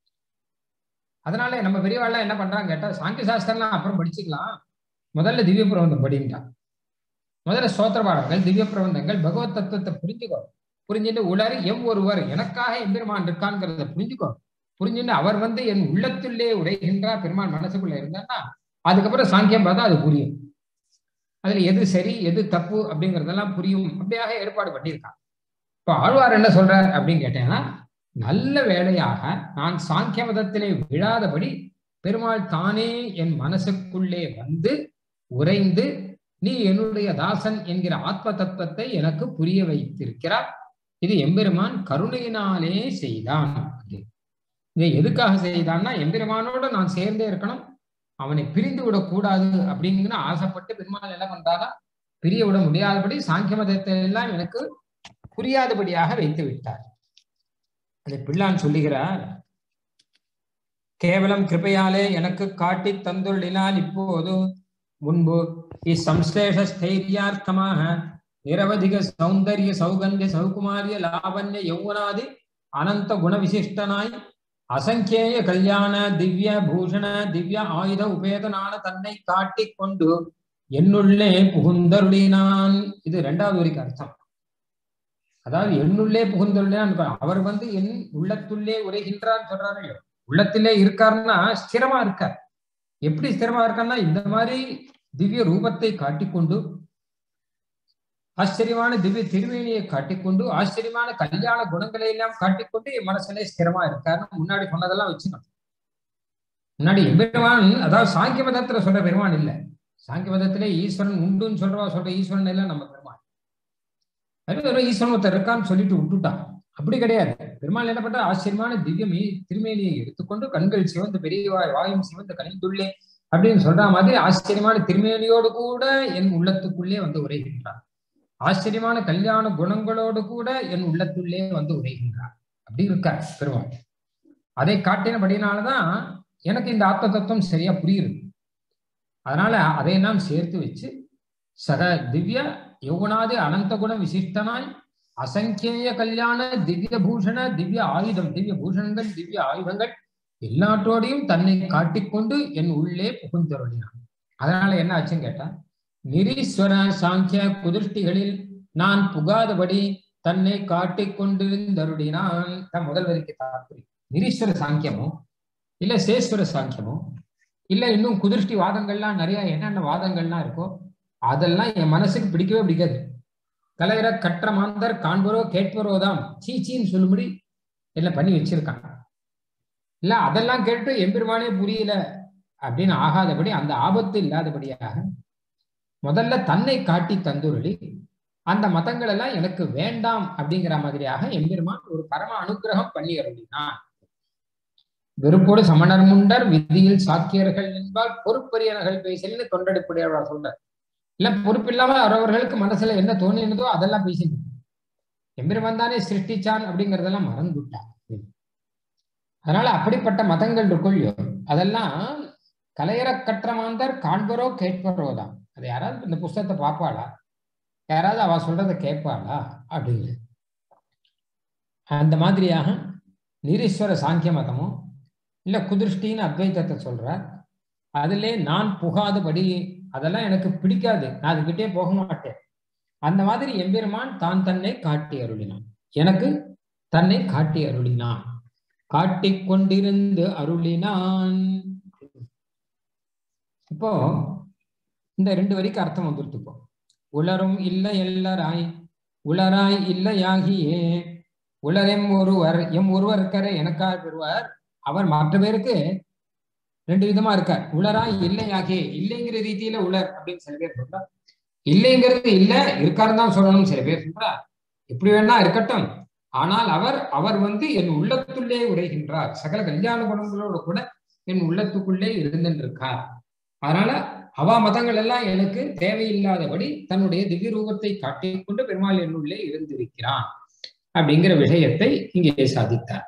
அதனால நம்ம பெரியவாள்லாம் என்ன பண்றாங்க கேட்டா சாங்கிய சாஸ்திரம்லாம் அப்புறம் படிச்சுக்கலாம், முதல்ல திவ்ய பிரபந்தம் படிங்கா. முதல்ல ஸ்தோத்திர பாடங்கள், திவ்ய பிரபந்தங்கள், பகவத் தத்துவத்தை புரிஞ்சுக்கோ. புரிஞ்சுட்டு உளறி எம் ஒருவர், எனக்காக எம்பெருமான் இருக்கான்ங்கிறத புரிஞ்சுக்கோ. புரிஞ்சுட்டு அவர் என் உள்ளத்துள்ளே உரைகின்றார், பெருமான் மனசுக்குள்ள இருந்தான்னா அதுக்கப்புறம் சாங்கியம் பார்த்தா அது புரியும். அதுல எது சரி எது தப்பு அப்படிங்கிறதெல்லாம் புரியும். அப்படியாக ஏற்பாடு பண்ணியிருக்கான். இப்ப ஆழ்வார் என்ன சொல்றார் அப்படின்னு கேட்டேன்னா, நல்ல வேளையாக நான் சாங்கிய மதத்திலே விழாதபடி பெருமாள் தானே என் மனசுக்குள்ளே உறைந்து நீ என்னுடைய தாசன் என்கிற ஆத்ம தத்துவத்தை எனக்கு புரிய வைத்திருக்கிறார். இது எம்பெருமான் கருணையினாலே செய்தான். இதை எதுக்காக செய்தான்னா எம்பெருமானோட நான் சேர்ந்தே இருக்கணும், அவனை பிரிந்து விடக்கூடாது அப்படிங்கிற ஆசைப்பட்டு பெருமாள் என்ன பண்றாரா, பிரிய விட முடியாதபடி சாங்கிய மதத்தை எல்லாம் எனக்கு புரியாதபடியாக வைத்து விட்டார். அதை பிள்ளான் சொல்லுகிறார். கேவலம் கிருபையாலே எனக்கு காட்டி தந்துள்ளினால் இப்போது முன்பு இச்சம்ஸ்லேஷ ஸ்தைரியார்த்தமாக நிரவதிக சௌந்தர்ய சௌகந்திய சௌகுமாரிய லாவண்ய யௌவனாதி அனந்த குண விசிஷ்டனாய் அசங்கேய கல்யாண திவ்ய பூஷண திவ்ய ஆயுத உபேதனான தன்னை காட்டி கொண்டு என்னுள்ளே புகுந்தருளினான். இது இரண்டாவது வரைக்கும் அர்த்தம். அதாவது என்னுள்ளே புகுந்தருளினான், அவர் என் உள்ளத்துள்ளே உரைகின்றான்னு சொல்றாரு. உள்ளத்திலே இருக்காருன்னா ஸ்திரமா இருக்கார். எப்படி ஸ்திரமா இருக்காருன்னா இந்த மாதிரி திவ்ய ரூபத்தை காட்டிக்கொண்டு, ஆச்சரியமான திவ்ய திருமேனியை காட்டிக்கொண்டு, ஆச்சரியமான கல்யாண குணங்களை எல்லாம் காட்டிக்கொண்டு என் மனசுல ஸ்திரமா இருக்காருன்னு முன்னாடி சொன்னதெல்லாம் வச்சுக்கணும். முன்னாடி எம்பெருமான், அதாவது சாங்கிய மதத்துல சொல்ற பெருமான் இல்லை. சாங்கிய மதத்திலே ஈஸ்வரன் உண்டுன்னு சொல்ற ஈஸ்வரன் எல்லாம் நம்ம பெருமான். அது ஈஸ்வரன் ஒருத்தர் இருக்கான்னு சொல்லிட்டு விட்டுட்டான். அப்படி கிடையாது. பெருமாள் என்ன பண்ற, ஆச்சரியமான திவ்ய திருமேனியை எடுத்துக்கொண்டு கண்கள் சிவந்து பெரிய வாயும் சிவந்து கணிந்துள்ளே அப்படின்னு சொல்ற மாதிரி ஆச்சரியமான திருமேனியோடு கூட என் உள்ளத்துக்குள்ளே உரைகின்றார். ஆச்சரியமான கல்யாண குணங்களோடு கூட என் உள்ளத்துள்ளே உரைகின்றார். அப்படி இருக்கார் பெருமாள். அதை காட்டினபடினாலதான் எனக்கு இந்த ஆத்ம தத்துவம் சரியா புரியுது. அதனால அதையெல்லாம் சேர்த்து வச்சு சக திவ்ய யௌவனாதி அனந்த குண விசிஷ்டனாய் அசங்கேய கல்யாண திவ்ய பூஷண திவ்ய ஆயுதம், திவ்ய பூஷணங்கள் திவ்ய ஆயுதங்கள் எல்லாற்றோடையும் தன்னை காட்டிக்கொண்டு என் உள்ளே புகுந்தருளினான். அதனால என்ன ஆச்சுன்னு கேட்டா, நிரீஸ்வர சாங்கிய குதிருஷ்டிகளில் நான் புகாதபடி தன்னை காட்டிக்கொண்டிருந்தருளினான். முதல் வரைக்கும் தாற்பயம். நிரீஸ்வர சாங்கியமோ இல்ல சேஸ்வர சாங்கியமோ இல்ல இன்னும் குதிருஷ்டி வாதங்கள்லாம் நிறைய என்னென்ன வாதங்கள்லாம் இருக்கோ அதெல்லாம் என் மனசுக்கு பிடிக்கவே பிடிக்காது. கலையிற கற்ற மாந்தர் காண்பரோ கேட்பரோதான் சீச்சின்னு சொல்லும்படி என்ன பண்ணி வச்சிருக்காங்க. இல்ல அதெல்லாம் கேட்டு எம்பெருமானே புரியல அப்படின்னு ஆகாதபடி, அந்த ஆபத்து இல்லாதபடியாக முதல்ல தன்னை காட்டி தந்துருளி அந்த மதங்கள் எல்லாம் எனக்கு வேண்டாம் அப்படிங்கிற மாதிரியாக எம்பெருமான் ஒரு பரம அனுகிரகம் பண்ணி அருளினான். வெறுப்போடு சமணர் முண்டர் விதியில் சாக்கியர்கள் என்பால் பொறுப்பரியர்கள் பேசல்னு தொண்டடிப்புடையவர்கள் சொல்றார். இல்ல பொறுப்பில்லாம அவரவர்களுக்கு மனசுல என்ன தோணினதோ அதெல்லாம் பேசிட்டு எம்பெருமான் தானே சிருஷ்டிச்சான் அப்படிங்கறதெல்லாம் மறந்துவிட்டான். அதனால அப்படிப்பட்ட மதங்கள் இருக்குள்ளோ அதெல்லாம் கலையற கற்ற மாந்தர் காண்பரோ கேட்பரோ தான். அது யாராவது இந்த புஸ்தகத்தை பார்ப்பாளா, யாராவது அவ சொல்றதை கேட்பாளா அப்படின்னு. அந்த மாதிரியாக நிரீஸ்வர சாங்கிய மதமும் இல்ல குதிருஷ்டின்னு அத்வைத்தத்தை சொல்றார். அதிலே நான் புகாதபடி அதெல்லாம் எனக்கு பிடிக்காது, நான் அதுகிட்டே போக மாட்டேன். அந்த மாதிரி எம்பெருமான் தான் தன்னை காட்டி அருளினான், எனக்கு தன்னை காட்டி அருளினான், காட்டிக் கொண்டிருந்து அருளினான். இப்போ இந்த 2 வரிக்கு அர்த்தம் வந்துருத்துப்போம். உளரும் இல்லை எல்லாராய் உளராய் இல்லையாகியே உளரெம் ஒருவர் எம் ஒருவர் இருக்காரு எனக்காக பெறுவார். அவர் மற்ற பேருக்கு 2 விதமா இருக்கார். உளராய் இல்லையாகியே, இல்லைங்கிற ரீதியில உளர் அப்படின்னு சில பேர் சொல்றா. இல்லைங்கிறது இல்ல இருக்காருன்னு தான் சொல்லணும் சில பேர் சொல்றா. எப்படி வேணா இருக்கட்டும், ஆனால் அவர் என் உள்ளத்துள்ளே உரைகின்றார். சகல கல்யாண குணங்களோடு கூட என் உள்ளத்துக்குள்ளே இருந்திருக்கார். அதனால அவ மதங்கள் எல்லாம் எனக்கு தேவையில்லாதபடி தன்னுடைய திவ்ய ரூபத்தை காட்டிக்கொண்டு பெருமாள் என்னுள்ளே இருந்திருக்கிறான் அப்படிங்கிற விஷயத்தை இங்கே சாதித்தார்.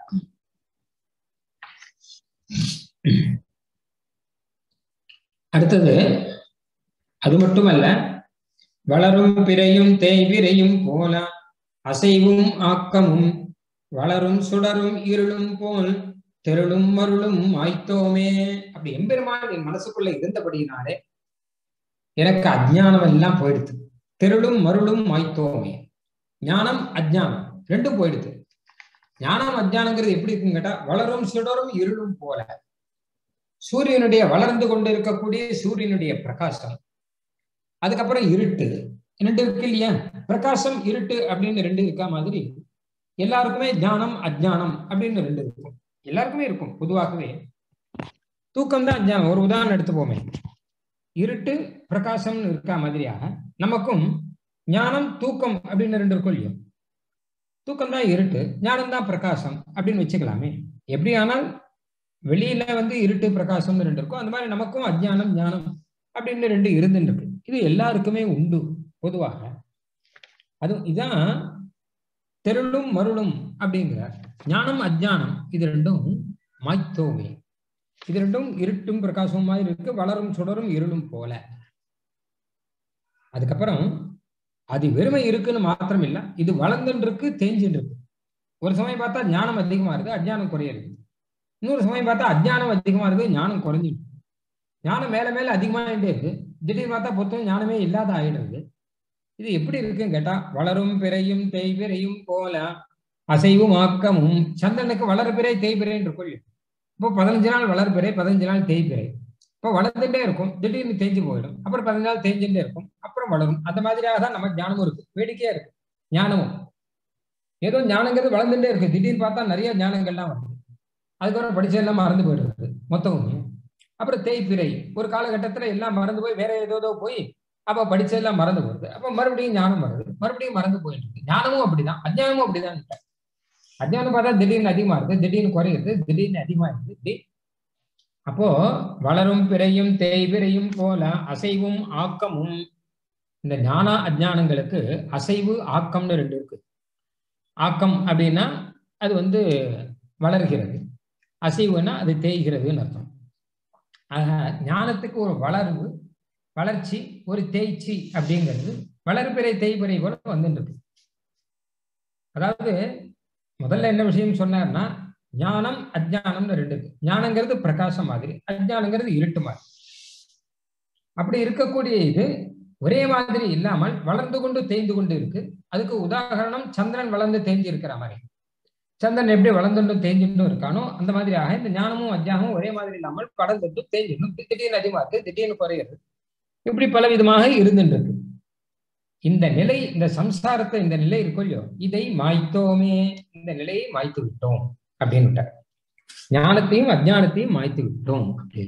அடுத்தது அது மட்டுமல்ல, வளரும் பிறையும் தேய்விரையும் போல அசைவும் ஆக்கமும் வளரும் சுடரும் இருளும் போல் தெருளும் மருளும் ஆய்த்தோமே. அப்படி எம்பெருமான் என் மனசுக்குள்ள இருந்தபடினாலே எனக்கு அஜ்ஞானம் எல்லாம் போயிடுது. தெருளும் மருளும் ஆய்த்தோமே, ஞானம் அஜ்ஞானம் ரெண்டும் போயிடுது. ஞானம் அஜ்ஞானங்கிறது எப்படி இருக்குன்னு கேட்டா, வளரும் சுடரும் இருளும் போல சூரியனுடைய வளர்ந்து கொண்டு இருக்கக்கூடிய சூரியனுடைய பிரகாசம், அதுக்கப்புறம் இருட்டு, 2 இருக்கு இல்லையா? பிரகாசம் இருட்டு அப்படின்னு 2 இருக்கா மாதிரி எல்லாருக்குமே ஞானம் அஜ்ஞானம் அப்படின்னு 2 இருக்கும். எல்லாருக்குமே இருக்கும் பொதுவாகவே. தூக்கம் தான் அஜ்ஞானம். ஒரு உதாரணம் எடுத்துப்போமே, இருட்டு பிரகாசம்னு இருக்கா மாதிரியாக நமக்கும் ஞானம் தூக்கம் அப்படின்னு 2 இருக்கும் இல்லையோ? தூக்கம் தான் இருட்டு, ஞானம் தான் பிரகாசம் அப்படின்னு வச்சுக்கலாமே. எப்படி ஆனால் வெளியில இருட்டு பிரகாசம்னு 2 இருக்கும், அந்த மாதிரி நமக்கும் அஜ்ஞானம் ஞானம் அப்படின்னு 2 இருந்துருக்கு. இது எல்லாருக்குமே உண்டு பொதுவாக. அது இதான் தெருளும் மருளும் அப்படிங்கிறார். ஞானம் அஜ்ஞானம் இது 2ம் மாய்த்தோமே, இது 2ம் இருட்டும் பிரகாசமுமாய் இருக்கு, வளரும் சுடரும் இருளும் போல. அதுக்கப்புறம் அது வெறுமை இருக்குன்னு மாத்திரம் இல்ல, இது வளர்ந்துட்டு இருக்கு தேஞ்சுட்டு இருக்கு. ஒரு சமயம் பார்த்தா ஞானம் அதிகமா இருக்கு, அஜ்ஞானம் குறையிருக்கு. இன்னொரு சமயம் பார்த்தா அஜ்ஞானம் அதிகமா இருக்கு, ஞானம் குறைஞ்சிட்டு. ஞானம் மேல மேல அதிகமாகிட்டே இருக்கு, திடீர்னு பார்த்தா பொத்தம் ஞானமே இல்லாத ஆயிடுறது. இது எப்படி இருக்குன்னு கேட்டா, வளரும் பிறையும் தேய்பிறையும் போல அசைவும் ஆக்கமும். சந்திரனுக்கு வளர்பிறை தேய்பிறைன்னு இருக்கும். இப்போ 15 நாள் வளர்பிறை, 15 நாள் தேய்பிறை. இப்போ வளர்ந்துட்டே இருக்கும், திடீர்னு தேஞ்சு போயிடும், அப்புறம் 15 நாள் தேஞ்சுட்டே இருக்கும், அப்புறம் வளரும். அந்த மாதிரியாக தான் நம்ம ஞானமும் இருக்கு. வேடிக்கையா இருக்கு ஞானமும். ஏதோ ஞானங்கிறது வளர்ந்துட்டே இருக்கு, திடீர்னு பார்த்தா நிறைய ஞானங்கள்லாம் வருது, அதுக்கப்புறம் படிச்சதெல்லாம் மறந்து போயிடுறது மொத்தமுமே. அப்புறம் தேய்பிறை, ஒரு காலகட்டத்துல எல்லாம் மறந்து போய் வேற ஏதோ போய் அப்ப படிச்சதெல்லாம் மறந்து போகுது, அப்ப மறுபடியும் ஞானம் வருது, மறுபடியும் மறந்து போயிட்டு இருக்கு. ஞானமும் அப்படிதான், அஜ்ஞானமும் அப்படிதான். அஜ்ஞானம் பார்த்தா திடீர்னு அதிகமா இருக்கு, திடீர்னு குறையுது, திடீர்னு அதிகமா இருக்கு. அப்போ வளரும் பிறையும் தேய்பிறையும் போல அசைவும் ஆக்கமும். இந்த ஞான அஜ்ஞானங்களுக்கு அசைவு ஆக்கம்னு 2 இருக்கு. ஆக்கம் அப்படின்னா அது வளர்கிறது, அசைவுன்னா அது தேய்கிறதுன்னு அர்த்தம். ஞானத்துக்கு ஒரு வளர்வு, வளர்ச்சி, ஒரு தேய்ச்சி அப்படிங்கிறது வளர்பிறை தேய்பிறை போல வந்துருக்கு. அதாவது முதல்ல என்ன விஷயம் சொன்னார்னா, ஞானம் அஜ்ஞானம்னு 2 இருக்கு. ஞானங்கிறது பிரகாசம் மாதிரி, அஜ்ஞானங்கிறது இருட்டு மாதிரி. அப்படி இருக்கக்கூடிய இது ஒரே மாதிரி இல்லாமல் வளர்ந்து கொண்டு தேய்ந்து கொண்டு இருக்கு. அதுக்கு உதாரணம் சந்திரன் வளர்ந்து தேய்ஞ்சி இருக்கிற மாதிரி. சந்திரன் எப்படி வளர்ந்துட்டும் தேய்ஞ்சிட்டும் இருக்கானோ அந்த மாதிரியாக இந்த ஞானமும் அஜ்ஞானமும் ஒரே மாதிரி இல்லாமல் வளர்ந்துட்டும் தேய்ஞ்சிட்டும், திடீர்னு அதிகமா இருக்கு, திடீர்னு குறையிறது. இப்படி பல விதமாக இருந்துருக்கு. இந்த நிலை, இந்த சம்சாரத்தை, இந்த நிலை இருக்கோ இல்லையோ, இதை மாய்த்தோமே, இந்த நிலையை மாய்த்து விட்டோம் அப்படின்னு ஞானத்தையும் அஜ்ஞானத்தையும் மாய்த்து விட்டோம் அப்படின்னு.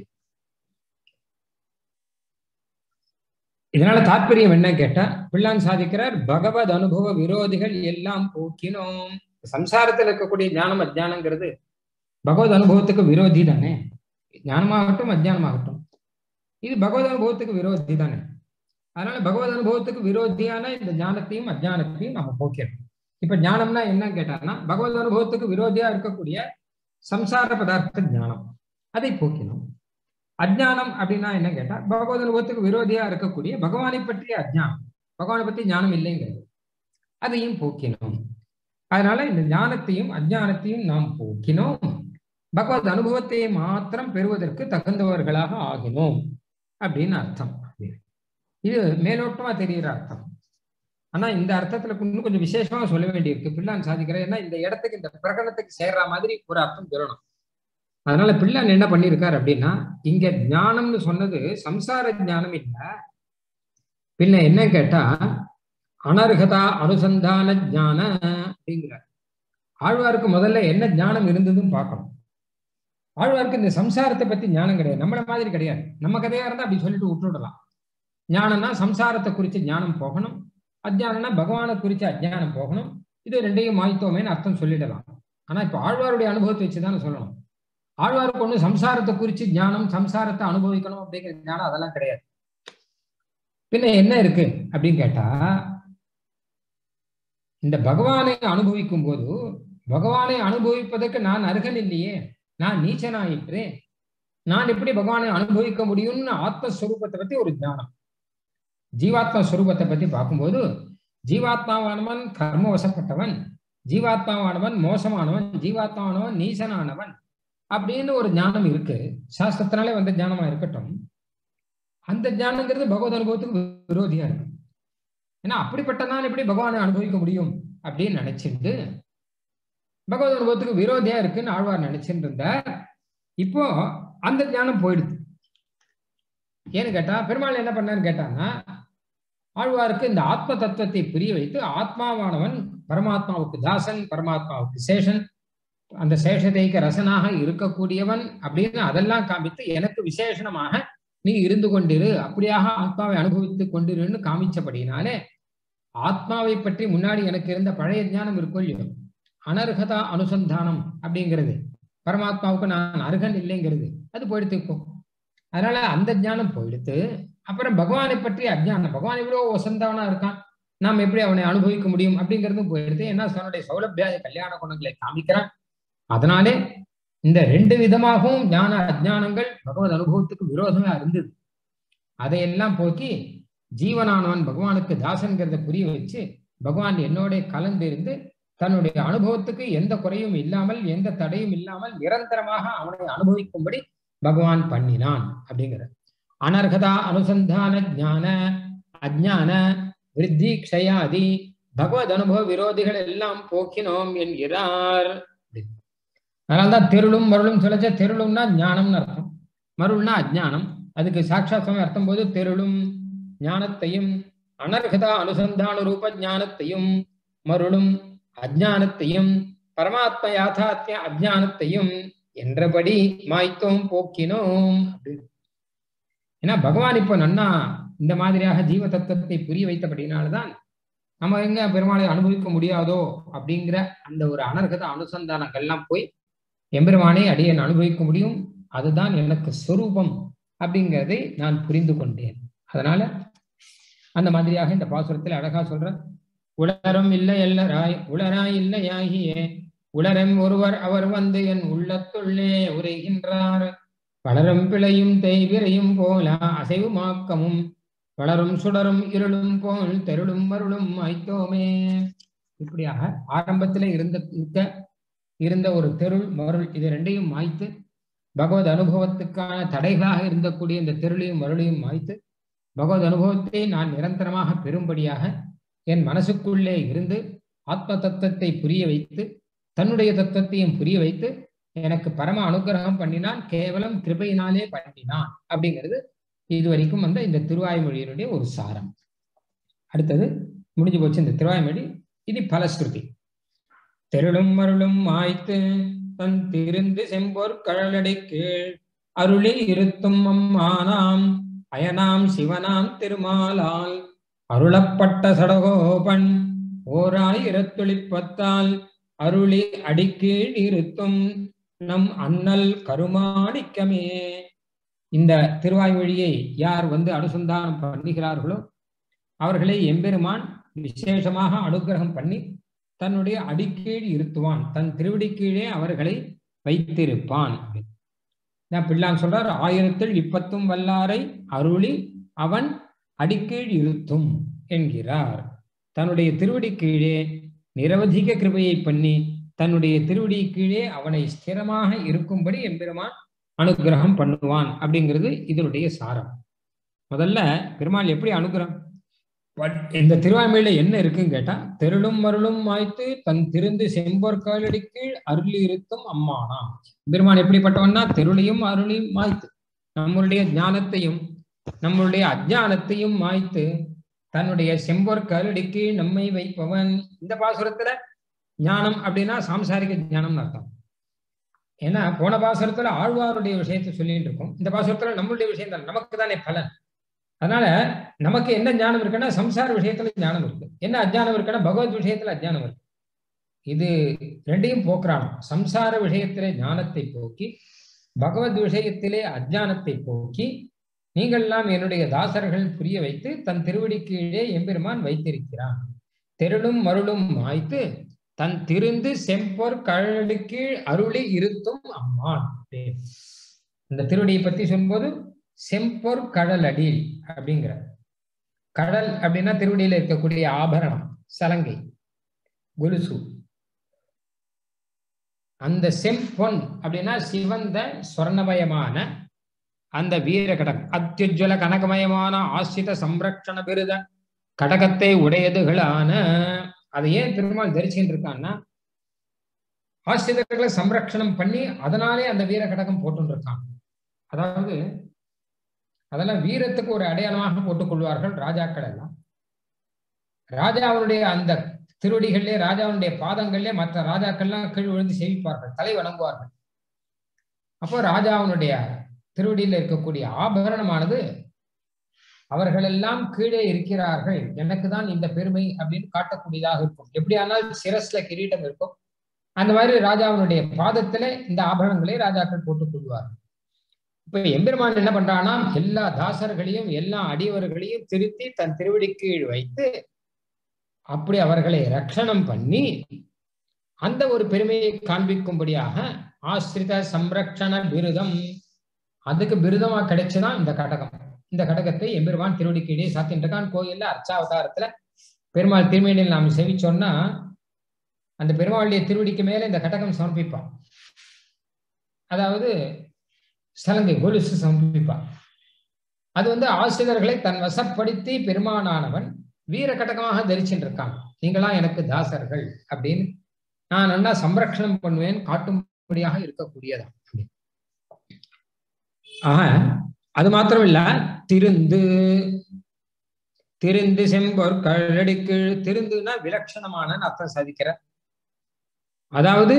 இதனால தாற்பயம் என்ன கேட்டா, பிள்ளான் சாதிக்கிறார், பகவத் அனுபவ விரோதிகள் எல்லாம் போக்கினோம். சம்சாரத்தில் இருக்கக்கூடிய ஞானம் அஜ்ஞானங்கிறது பகவத் அனுபவத்துக்கு விரோதி தானே. ஞானமாகட்டும் அஜ்ஞானமாகட்டும், இது பகவத் அனுபவத்துக்கு விரோதி தானே. அதனால பகவத் அனுபவத்துக்கு விரோதியான இந்த ஞானத்தையும் அஜ்ஞானத்தையும் நம்ம போக்கிடணும். இப்ப ஞானம்னா என்ன கேட்டான்னா, பகவத் அனுபவத்துக்கு விரோதியா இருக்கக்கூடிய சம்சார பதார்த்த ஞானம், அதை போக்கினோம். அஜ்ஞானம் அப்படின்னா என்ன கேட்டா, பகவத் அனுபவத்துக்கு விரோதியா இருக்கக்கூடிய பகவானை பற்றிய அஜ்ஞானம், பகவானை பற்றி ஞானம் இல்லைங்கிறது, அதையும் போக்கினோம். அதனால இந்த ஞானத்தையும் அஜ்ஞானத்தையும் நாம் போக்கினோம், பகவத் அனுபவத்தை மாத்திரம் பெறுவதற்கு தகுந்தவர்களாக ஆகினோம் அப்படின்னு அர்த்தம். இது மேலோட்டமா தெரிகிற அர்த்தம். ஆனா இந்த அர்த்தத்துல இன்னும் கொஞ்சம் விசேஷமா சொல்ல வேண்டியிருக்கு. பிள்ளான் சாதிக்கிற, ஏன்னா இந்த இடத்துக்கு, இந்த பிரகடனத்துக்கு சேர்ற மாதிரி ஒரு அர்த்தம் சொல்லணும். அதனால பிள்ளான் என்ன பண்ணியிருக்காரு அப்படின்னா, இங்க ஞானம்னு சொன்னது சம்சார ஞானம் இல்லை, பின்ன என்ன கேட்டா அனர்ஹதா அனுசந்தான ஞான அப்படிங்கிறார். ஆழ்வாருக்கு முதல்ல என்ன ஞானம் இருந்ததுன்னு பார்க்கணும். ஆழ்வாருக்கு இந்த சம்சாரத்தை பத்தி ஞானம் கிடையாது, நம்மள மாதிரி கிடையாது. நம்ம கதையா இருந்தா அப்படி சொல்லிட்டு விட்டுவிடலாம். ஞானம்னா சம்சாரத்தை குறித்து ஞானம் போகணும், அஜ்ஞானம்னா பகவானை குறித்து அஜ்ஞானம் போகணும். இது ரெண்டையும் மாய்த்தோமேன்னு அர்த்தம் சொல்லிடலாம். ஆனா இப்ப ஆழ்வாருடைய அனுபவத்தை வச்சுதானே சொல்லணும். ஆழ்வாருக்கு ஒண்ணு சம்சாரத்தை குறித்து ஞானம், சம்சாரத்தை அனுபவிக்கணும் அப்படிங்கிற ஞானம் அதெல்லாம் கிடையாது. பின்ன என்ன இருக்கு அப்படின்னு கேட்டா, இந்த பகவானை அனுபவிக்கும் போது, பகவானை அனுபவிப்பதற்கு நான் அருகன் இல்லையே, நான் நீச்சனாயிற்றே, நான் எப்படி பகவானை அனுபவிக்க முடியும்னு ஆத்மஸ்வரூபத்தை பத்தி ஒரு ஞானம். ஜீவாத்மா ஸ்வரூபத்தை பத்தி பார்க்கும்போது, ஜீவாத்மாவானவன் கர்மவசப்பட்டவன், ஜீவாத்மாவானவன் மோசமானவன், ஜீவாத்மாவானவன் நீசனானவன் அப்படின்னு ஒரு ஞானம் இருக்கு. சாஸ்திரத்தினாலே வந்த ஞானமா இருக்கட்டும், அந்த ஞானங்கிறது பகவத் அனுபவத்துக்கு விரோதியா இருக்கு. ஏன்னா அப்படிப்பட்டதான் எப்படி பகவானை அனுபவிக்க முடியும் அப்படின்னு நினைச்சிட்டு, பகவத் அனுபவத்துக்கு விரோதியா இருக்குன்னு ஆழ்வார் நினைச்சிட்டு இருந்த. இப்போ அந்த ஞானம் போயிடுது. ஏன்னு கேட்டா, பெருமாள் என்ன பண்ணான்னு கேட்டாங்கன்னா, ஆழ்வாருக்கு இந்த ஆத்ம தத்துவத்தை புரிய வைத்து, ஆத்மாவானவன் பரமாத்மாவுக்கு தாசன், பரமாத்மாவுக்கு சேஷன், அந்த சேஷதைக்கு ரசனாக இருக்கக்கூடியவன் அப்படின்னு அதெல்லாம் காமித்து, எனக்கு விசேஷணமாக நீ இருந்து கொண்டிரு, அப்படியாக ஆத்மாவை அனுபவித்துக் கொண்டிருன்னு காமிச்சபடினாலே, ஆத்மாவை பற்றி முன்னாடி எனக்கு இருந்த பழைய ஞானம் இருக்கும் இல்லையோ, அனர்ஹதா அனுசந்தானம் அப்படிங்கிறது, பரமாத்மாவுக்கு நான் அருகன் இல்லைங்கிறது, அது போயிடுத்துக்கும். அதனால அந்த ஞானம் போயிடுத்து. அப்புறம் பகவானை பற்றி அஜ்ஞானம், பகவான் எவ்வளவு வசந்தவனா இருக்கான், நாம் எப்படி அவனை அனுபவிக்க முடியும் அப்படிங்கிறதும் போயிடுது. ஏன்னா தன்னுடைய சௌலபியாத கல்யாண குணங்களை காமிக்கிறான். அதனாலே இந்த ரெண்டு விதமாகவும் ஞான அஜ்ஞானங்கள் பகவத் அனுபவத்துக்கு விரோதமா இருந்தது. அதையெல்லாம் போக்கி ஜீவனானவன் பகவானுக்கு தாசன்கிறத புரிய வச்சு, பகவான் என்னோட கலந்திருந்து தன்னுடைய அனுபவத்துக்கு எந்த குறையும் இல்லாமல், எந்த தடையும் இல்லாமல் நிரந்தரமாக அவனை அனுபவிக்கும்படி பகவான் பண்ணினான் அப்படிங்கிற. அனர்ஹதா அனுசந்தான ஞான அஜ்ஞான விருத்தி க்ஷயாதி பகவத் அனுபவ விரோதிகள் எல்லாம் போக்கினோம் என்கிறார். அதனால்தான் தெருளும் மருளும் சொல்லச்ச, தெருளும்னா ஞானம்னு அர்த்தம், மருள்னா அஜ்ஞானம். அதுக்கு சாட்சாத் சுவாமி அர்த்தம் போது தெருளும் ஞானத்தையும், அனர்ஹதா அனுசந்தான ரூப ஞானத்தையும், மருளும் அஜ்ஞானத்தையும், பரமாத்ம யாதாத்ய அஜ்ஞானத்தையும் என்றபடி மாய்த்தோம் போக்கினோம் அப்படின்னு. ஏன்னா பகவான் இப்போ நன்னா இந்த மாதிரியாக ஜீவ தத்துவத்தை புரிய வைத்தபடினால்தான் நம்ம எங்க பெருமாளை அனுபவிக்க முடியாதோ அப்படிங்கிற அந்த ஒரு அனர்ஹத அனுசந்தானங்கள்லாம் போய் எம்பெருமானை அடியேன் அனுபவிக்க முடியும், அதுதான் எனக்கு ஸ்வரூபம் அப்படிங்கிறதை நான் புரிந்து கொண்டேன். அதனால அந்த மாதிரியாக இந்த பாசுரத்தில் அழகா சொல்ற, உளரும் இல்லை எல்லராய் உளராய் இல்லையாகியே உளரம் ஒருவர் அவர் வந்து என் உள்ளத்துள்ளே உரைகின்றார், வளரும் பிழையும் தேய்விரையும் போல அசைவுமாக்கமும் வளரும் சுடரும் இருளும் போல் தெருளும் மருளும் மாய்த்தோமே. இப்படியாக ஆரம்பத்திலே இருந்த ஒரு தெருள் மருள், இது ரெண்டையும் மாய்த்து, பகவத் அனுபவத்துக்கான தடைகளாக இருந்தக்கூடிய இந்த தெருளையும் மருளையும் மாய்த்து, பகவத் அனுபவத்தை நான் நிரந்தரமாக பெறும்படியாக என் மனசுக்குள்ளே இருந்து ஆத்ம தத்துவத்தை புரிய வைத்து, தன்னுடைய தத்துவத்தையும் புரிய வைத்து எனக்கு பரம அனுகிரகம் பண்ணினான், கேவலம் கிருபையினாலே பண்ணினான் அப்படிங்கிறது இது வரைக்கும் இந்த திருவாய்மொழியினுடைய ஒரு சாரம். அடுத்தது முடிஞ்சு போச்சு இந்த திருவாய்மொழி. இது பலஸ்ருதி. தெருளும் மருளும் மாய்த்து தன் திருந்து செம்போர் கழலடை கீழ் அருளி இருத்தும் அம்மானாம் அயனாம் சிவனாம் திருமாலால் அருளப்பட்ட சடகோபன் ஓர் 1010 அருளி அடிக்கீழ் இருத்தும் நம் அண்ணல் கருமாணிக்கமே. இந்த திருவாய்மொழியை யார் அனுசந்தானம் பண்ணுகிறார்களோ அவர்களை எம்பெருமான் விசேஷமாக அனுகிரகம் பண்ணி தன்னுடைய அடிக்கீழ் இருத்துவான், தன் திருவடி கீழே அவர்களை வைத்திருப்பான். பிள்ளான் சொல்றார், 1010 வல்லாரை அருளி அவன் அடிக்கீழ் இருத்தும் என்கிறார். தன்னுடைய திருவடி கீழே நிரவதிக கிருபையை பண்ணி தன்னுடைய திருவடி கீழே அவனை ஸ்திரமாக இருக்கும்படி எம்பெருமான் அனுகிரகம் பண்ணுவான் அப்படிங்கிறது இதனுடைய சாரம். முதல்ல பெருமாள் எப்படி அனுகிரகம், இந்த திருவாய்மொழியில என்ன இருக்குன்னு கேட்டா, தெருளும் மருளும் மாய்த்து தன் திருந்து செம்போர் காலடி கீழ் அருளி இருத்தும் அம்மானாம். பெருமான் எப்படிப்பட்டவன்னா, தெருளையும் அருளையும் மாய்த்து நம்மளுடைய ஞானத்தையும் நம்மளுடைய அஜானத்தையும் மாய்த்து தன்னுடைய செம்போர் காலடி கீழ் நம்மை வைப்பவன். இந்த பாசுரத்துல ஞானம் அப்படின்னா சாம்சாரிக ஞானம்னு அர்த்தம். ஏன்னா போன பாசுரத்துல ஆழ்வாருடைய விஷயத்தை சொல்லிட்டு இருக்கோம், இந்த பாசுரத்துல நம்மளுடைய விஷயம் தான், நமக்கு தானே பலன். அதனால நமக்கு என்ன ஞானம் இருக்குன்னா சம்சார விஷயத்துல ஞானம் இருக்கு, என்ன அஜ்ஞானம் இருக்குன்னா பகவத் விஷயத்துல அஜ்ஞானம் இருக்கு. இது ரெண்டையும் போக்குறானோ, சம்சார விஷயத்திலே ஞானத்தை போக்கி பகவத் விஷயத்திலே அஜ்ஞானத்தை போக்கி நீங்கள்லாம் என்னுடைய தாசர்கள் புரிய வைத்து தன் திருவடி கீழே எம்பெருமான் வைத்திருக்கிறான். தெருளும் மருளும் மாய்த்து தன் திருந்து செம்பொர் கழலடி கீழ் அருளி இருத்தும் அம்மான். இந்த திருவடியை பத்தி சொல்லும்போது செம்பொர் கடலடி அப்படிங்கிற, கடல் அப்படின்னா திருவடியில இருக்கக்கூடிய ஆபரணம், சலங்கை, கொலுசு. அந்த செம்பொன் அப்படின்னா சிவந்த சொர்ணமயமான அந்த வீர கடகம், அத்யுஜ்வல கனகமயமான ஆசிரித சம்ரக்ஷண விருத கடகத்தை உடையதுகளான. அதை ஏன் பெருமாள் தரிச்சுட்டு இருக்கான்னா, ஆசிரியர்களை சம்ரக்ஷணம் பண்ணி அதனாலே அந்த வீர கடகம் போட்டு இருக்கான். அதாவது அதெல்லாம் வீரத்துக்கு ஒரு அடையாளமாக போட்டுக் கொள்வார்கள் ராஜாக்கள் எல்லாம். ராஜாவுடைய அந்த திருவடிகளிலே, ராஜாவுடைய பாதங்களிலே மற்ற ராஜாக்கள்லாம் கீழ் விழுந்து சேவிப்பார்கள், தலை வணங்குவார்கள். அப்போ ராஜாவுடைய திருவடியில் இருக்கக்கூடிய ஆபரணமானது அவர்களெல்லாம் கீழே இருக்கிறார்கள், எனக்கு தான் இந்த பெருமை அப்படின்னு காட்டக்கூடியதாக இருக்கும். எப்படியானால் சிரஸ்ல கிரீடம் இருக்கும், அந்த மாதிரி ராஜாவுடைய பாதத்துல இந்த ஆபரணங்களை ராஜாக்கள் போட்டுக் கொள்வார்கள். இப்ப எம்பெருமான் என்ன பண்றானா, எல்லா தாசர்களையும் எல்லா அடியவர்களையும் திருத்தி தன் திருவடி கீழ் வைத்து அப்படி அவர்களை ரட்சணம் பண்ணி அந்த ஒரு பெருமையை காண்பிக்கும்படியாக ஆசிரித சம்ரக்ஷண விருதம், அதுக்கு விருதமா கிடைச்சுதான் இந்த கடகம். இந்த கடகத்தை எம்பெருமான் திருவடி கீழே சாத்தின்றிருக்கான். கோயில்ல அர்ச்சாவதாரத்துல பெருமாள் திருமேனியில் நாம் செவிச்சோம்னா அந்த பெருமாளுடைய திருவடிக்கு மேல இந்த கடகம் சமர்ப்பிப்பான். அதாவது சலங்கை, கொலுசு சமர்ப்பிப்பான். அது ஆசிரியர்களை தன் வசப்படுத்தி பெருமானானவன் வீர கடகமாக தரிச்சுட்டு இருக்கான். நீங்களாம் எனக்கு தாசர்கள் அப்படின்னு நான் நல்லா சம்ரக்ஷணம் பண்ணுவேன் காட்டும்படியாக இருக்கக்கூடியதான். ஆக அது மாத்திரம் இல்ல, திருந்து திருந்து செம்பொர் கழலடி கீழ், திருந்துனா விலட்சணமான அர்த்தம் சாதிக்கிற. அதாவது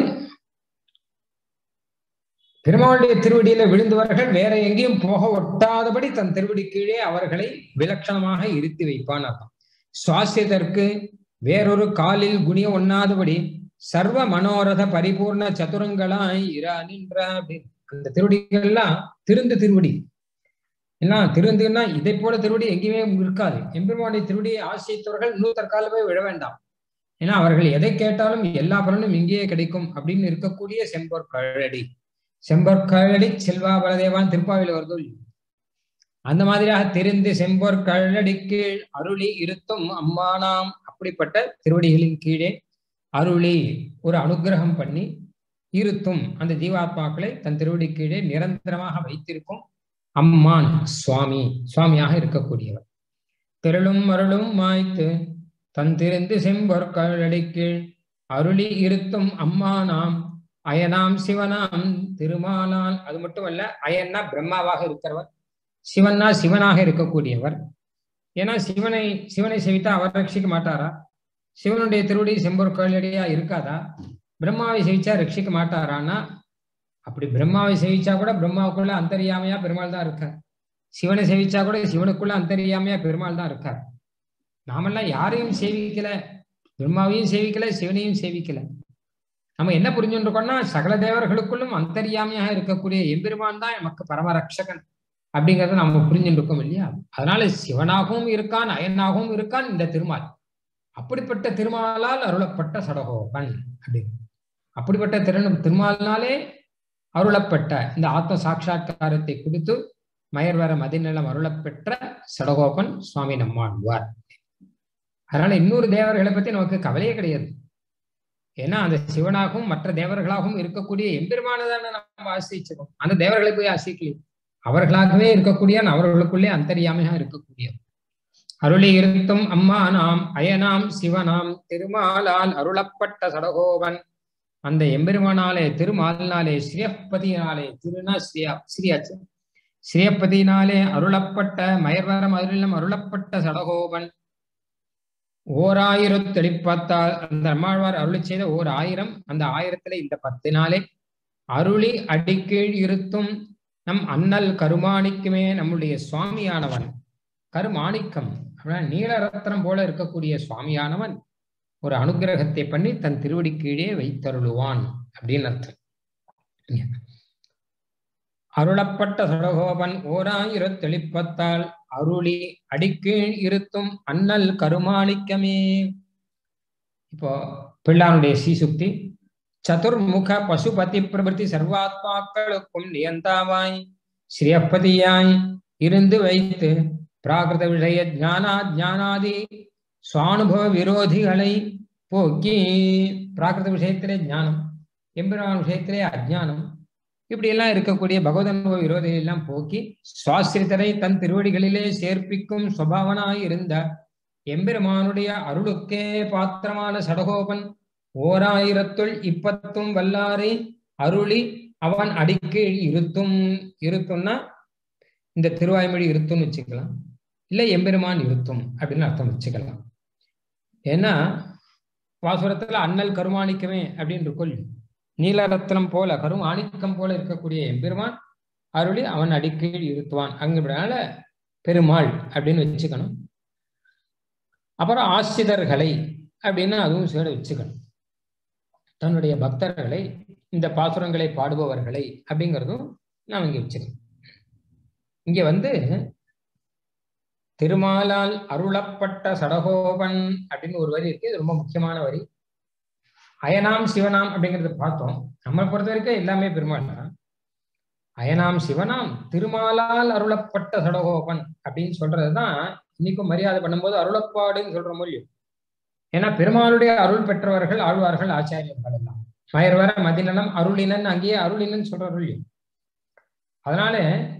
பெருமாளுடைய திருவடியில விழுந்தவர்கள் வேற எங்கேயும் போக ஒட்டாதபடி தன் திருவடி கீழே அவர்களை விலட்சணமாக இருத்தி வைப்பான் அர்த்தம். சுவாசியதற்கு வேறொரு காலில் குணிய ஒண்ணாதபடி சர்வ மனோரத பரிபூர்ண சதுரங்களாய் இரா நின்ற. அந்த திருவடிகள்லாம் திருந்து திருவடி எல்லாம் திருந்துன்னா இதை போல திருவடி எங்கேயுமே இருக்காது. எம்பெருமானுடைய திருவடியை ஆசிரியத்தவர்கள் இன்னும் தற்காலமே விழ வேண்டாம். ஏன்னா அவர்கள் எதை கேட்டாலும் எல்லா பலனும் இங்கேயே கிடைக்கும் அப்படின்னு இருக்கக்கூடிய செம்பொர் கழலடி. செம்பொர் கழலடி செல்வா பலதேவான் திருப்பாவில வருதோ, அந்த மாதிரியாக திருந்து செம்பொர் கழலடி கீழ் அருளி இருத்தும் அம்மானாம். அப்படிப்பட்ட திருவடிகளின் கீழே அருளி ஒரு அனுகிரகம் பண்ணி இருத்தும் அந்த ஜீவாத்மாக்களை தன் திருவடி கீழே நிரந்தரமாக வைத்திருக்கும் அம்மான் சுவாமி, சுவாமியாக இருக்கக்கூடியவர். திரளும் அருளும் மாய்த்து தன் திருந்து செம்பொர் கழலடி கீழ் அருளி இருத்தும் அம்மானாம் அயனாம் சிவனாம் திருமாலால். அது மட்டுமல்ல, அயன்னா பிரம்மாவாக இருக்கிறவர், சிவன்னா சிவனாக இருக்கக்கூடியவர். ஏன்னா சிவனை சேவித்தா அவர் ரட்சிக்க மாட்டாரா? சிவனுடைய திருவடி செம்பொற்கொள்ளடியா இருக்காதா? பிரம்மாவை சேவிச்சா ரட்சிக்க மாட்டாரான்னா, அப்படி பிரம்மாவை சேவிச்சா கூட பிரம்மாவுக்குள்ள அந்தரியாமையா பெருமாள் தான் இருக்கார். சிவனை சேவிச்சா கூட சிவனுக்குள்ள அந்தரியாமையா பெருமாள் தான் இருக்கார். நாமெல்லாம் யாரையும் சேவிக்கல, பிரம்மாவையும் சேவிக்கல, சிவனையும் சேவிக்கல. நம்ம என்ன புரிஞ்சுருக்கோம்னா, சகல தேவர்களுக்குள்ளும் அந்தரியாமையாக இருக்கக்கூடிய எம்பெருமான் தான் நமக்கு பரமரட்சகன் அப்படிங்கிறத நம்ம புரிஞ்சுட்டு இருக்கோம் இல்லையா? அதனால சிவனாகவும் இருக்கான், அயனாகவும் இருக்கான் இந்த திருமால். அப்படிப்பட்ட திருமாலால் அருளப்பட்ட சடகோபன் அப்படின்னு, அப்படிப்பட்ட திருமாலினாலே அருளப்பட்ட இந்த ஆத்ம சாட்சா்காரத்தை கொடுத்து மயர்வர மதிநலம் அருளப்பெற்ற சடகோபன் சுவாமி நம்மாழ்வார். அதனால இன்னொரு தேவர்களை பத்தி நமக்கு கவலையே கிடையாது. ஏன்னா அந்த சிவனாகவும் மற்ற தேவர்களாகவும் இருக்கக்கூடிய எம்பெருமானதான நம்ம ஆசிரிச்சிருக்கோம். அந்த தேவர்களை போய் ஆசிரிக்கலையே, அவர்களாகவே இருக்கக்கூடிய அவர்களுக்குள்ளே அந்தரியாமையாக இருக்கக்கூடிய அருளி இருத்தும் அம்மா நாம் அயனாம் சிவனாம் திருமாலால் அருளப்பட்ட சடகோபன். அந்த எம்பெருமானாலே திருமாலினாலே ஸ்ரீயப்பதியினாலே திருநா ஸ்ரீயாச்சு ஸ்ரீயப்பதியினாலே அருளப்பட்ட மயர்வரம் அருளிலும் அருளப்பட்ட சடகோபன். 1000 தெளிப்பத்தால் அந்த நம்மாழ்வார் அருளி செய்த 1000, அந்த 1000த்துல இந்த 10 அருளி அடிக்கீழ் இருத்தும் நம் அண்ணல் கருமாணிக்குமே நம்முடைய சுவாமியானவன். கருமாணிக்கம் அப்படின்னா நீலரத்னம் போல இருக்கக்கூடிய சுவாமியானவன் ஒரு அனுகிரகத்தை பண்ணி தன் திருவடி கீழே வைத்தருளுவான் அப்படின்னு அர்த்தம். அருளப்பட்ட சடகோபன் 1000 தெளிப்பத்தால் அருளி அடிக்கீழ் இருத்தும் அண்ணல் கருமாணிக்கமே. இப்போ பிள்ளானுடைய சீசுக்தி, சதுர்முக பசுபதி பிரபதி சர்வாத்மாக்களுக்கும் நியந்தாவாய் ஸ்ரீயப்பதியாய் இருந்து வைத்து பிராகிருத விஷய ஞானாதி சுவானுபவ விரோதிகளை போக்கி, பிராகிருத விஷயத்திலே ஞானம், எம்பெருமான் விஷயத்திலே அஜ்ஞானம், இப்படி எல்லாம் இருக்கக்கூடிய பகவத் அனுபவ விரோதிகள் எல்லாம் போக்கி சுவாசிரித்தரை தன் திருவடிகளிலே சேர்ப்பிக்கும் சுபாவனாய் இருந்த எம்பெருமானுடைய அருளுக்கே பாத்திரமான சடகோபன் 1000த்துள் 10 வல்லாரை அருளி அவன் அடிக்கீழ் இருத்தும்னா இந்த திருவாய்மொழி இருத்தும்னு வச்சுக்கலாம், இல்லை எம்பெருமான் இருத்தும் அப்படின்னு அர்த்தம் வச்சுக்கலாம். ஏன்னா பாசுரத்துல அண்ணல் கருமாணிக்கமே அப்படின்னு இருக்கும், நீலரத்னம் போல கருமாணிக்கம் போல இருக்கக்கூடிய எம்பெருமான் அருளி அவன் அடிக்கீழ் இருத்துவான் அங்குனால பெருமாள் அப்படின்னு வச்சுக்கணும். அப்புறம் ஆசிரியர்களை அப்படின்னு அதுவும் சேட வச்சுக்கணும். தன்னுடைய பக்தர்களை, இந்த பாசுரங்களை பாடுபவர்களை அப்படிங்கிறதும் நாம் இங்க வச்சுக்கணும். இங்க திருமாலால் அருளப்பட்ட சடகோபன் அப்படின்னு ஒரு வரி இருக்கு. இது ரொம்ப முக்கியமான வரி. அயனாம் சிவனாம் அப்படிங்கிறத பார்த்தோம். நம்ம பொறுத்த வரைக்கும் எல்லாமே பெருமாள் தான். அயனாம் சிவனாம் திருமாலால் அருளப்பட்ட சடகோபன் அப்படின்னு சொல்றதுதான் இன்னைக்கும் மரியாதை பண்ணும்போது அருளப்பாடுன்னு சொல்ற மொழி. ஏன்னா பெருமாளுடைய அருள் பெற்றவர்கள் ஆழ்வார்கள் ஆச்சாரியர்கள் எல்லாம். மயர்வர மதிநலம் அருளினன், அங்கேயே அருளினன் சொல்ற மொழி. அதனால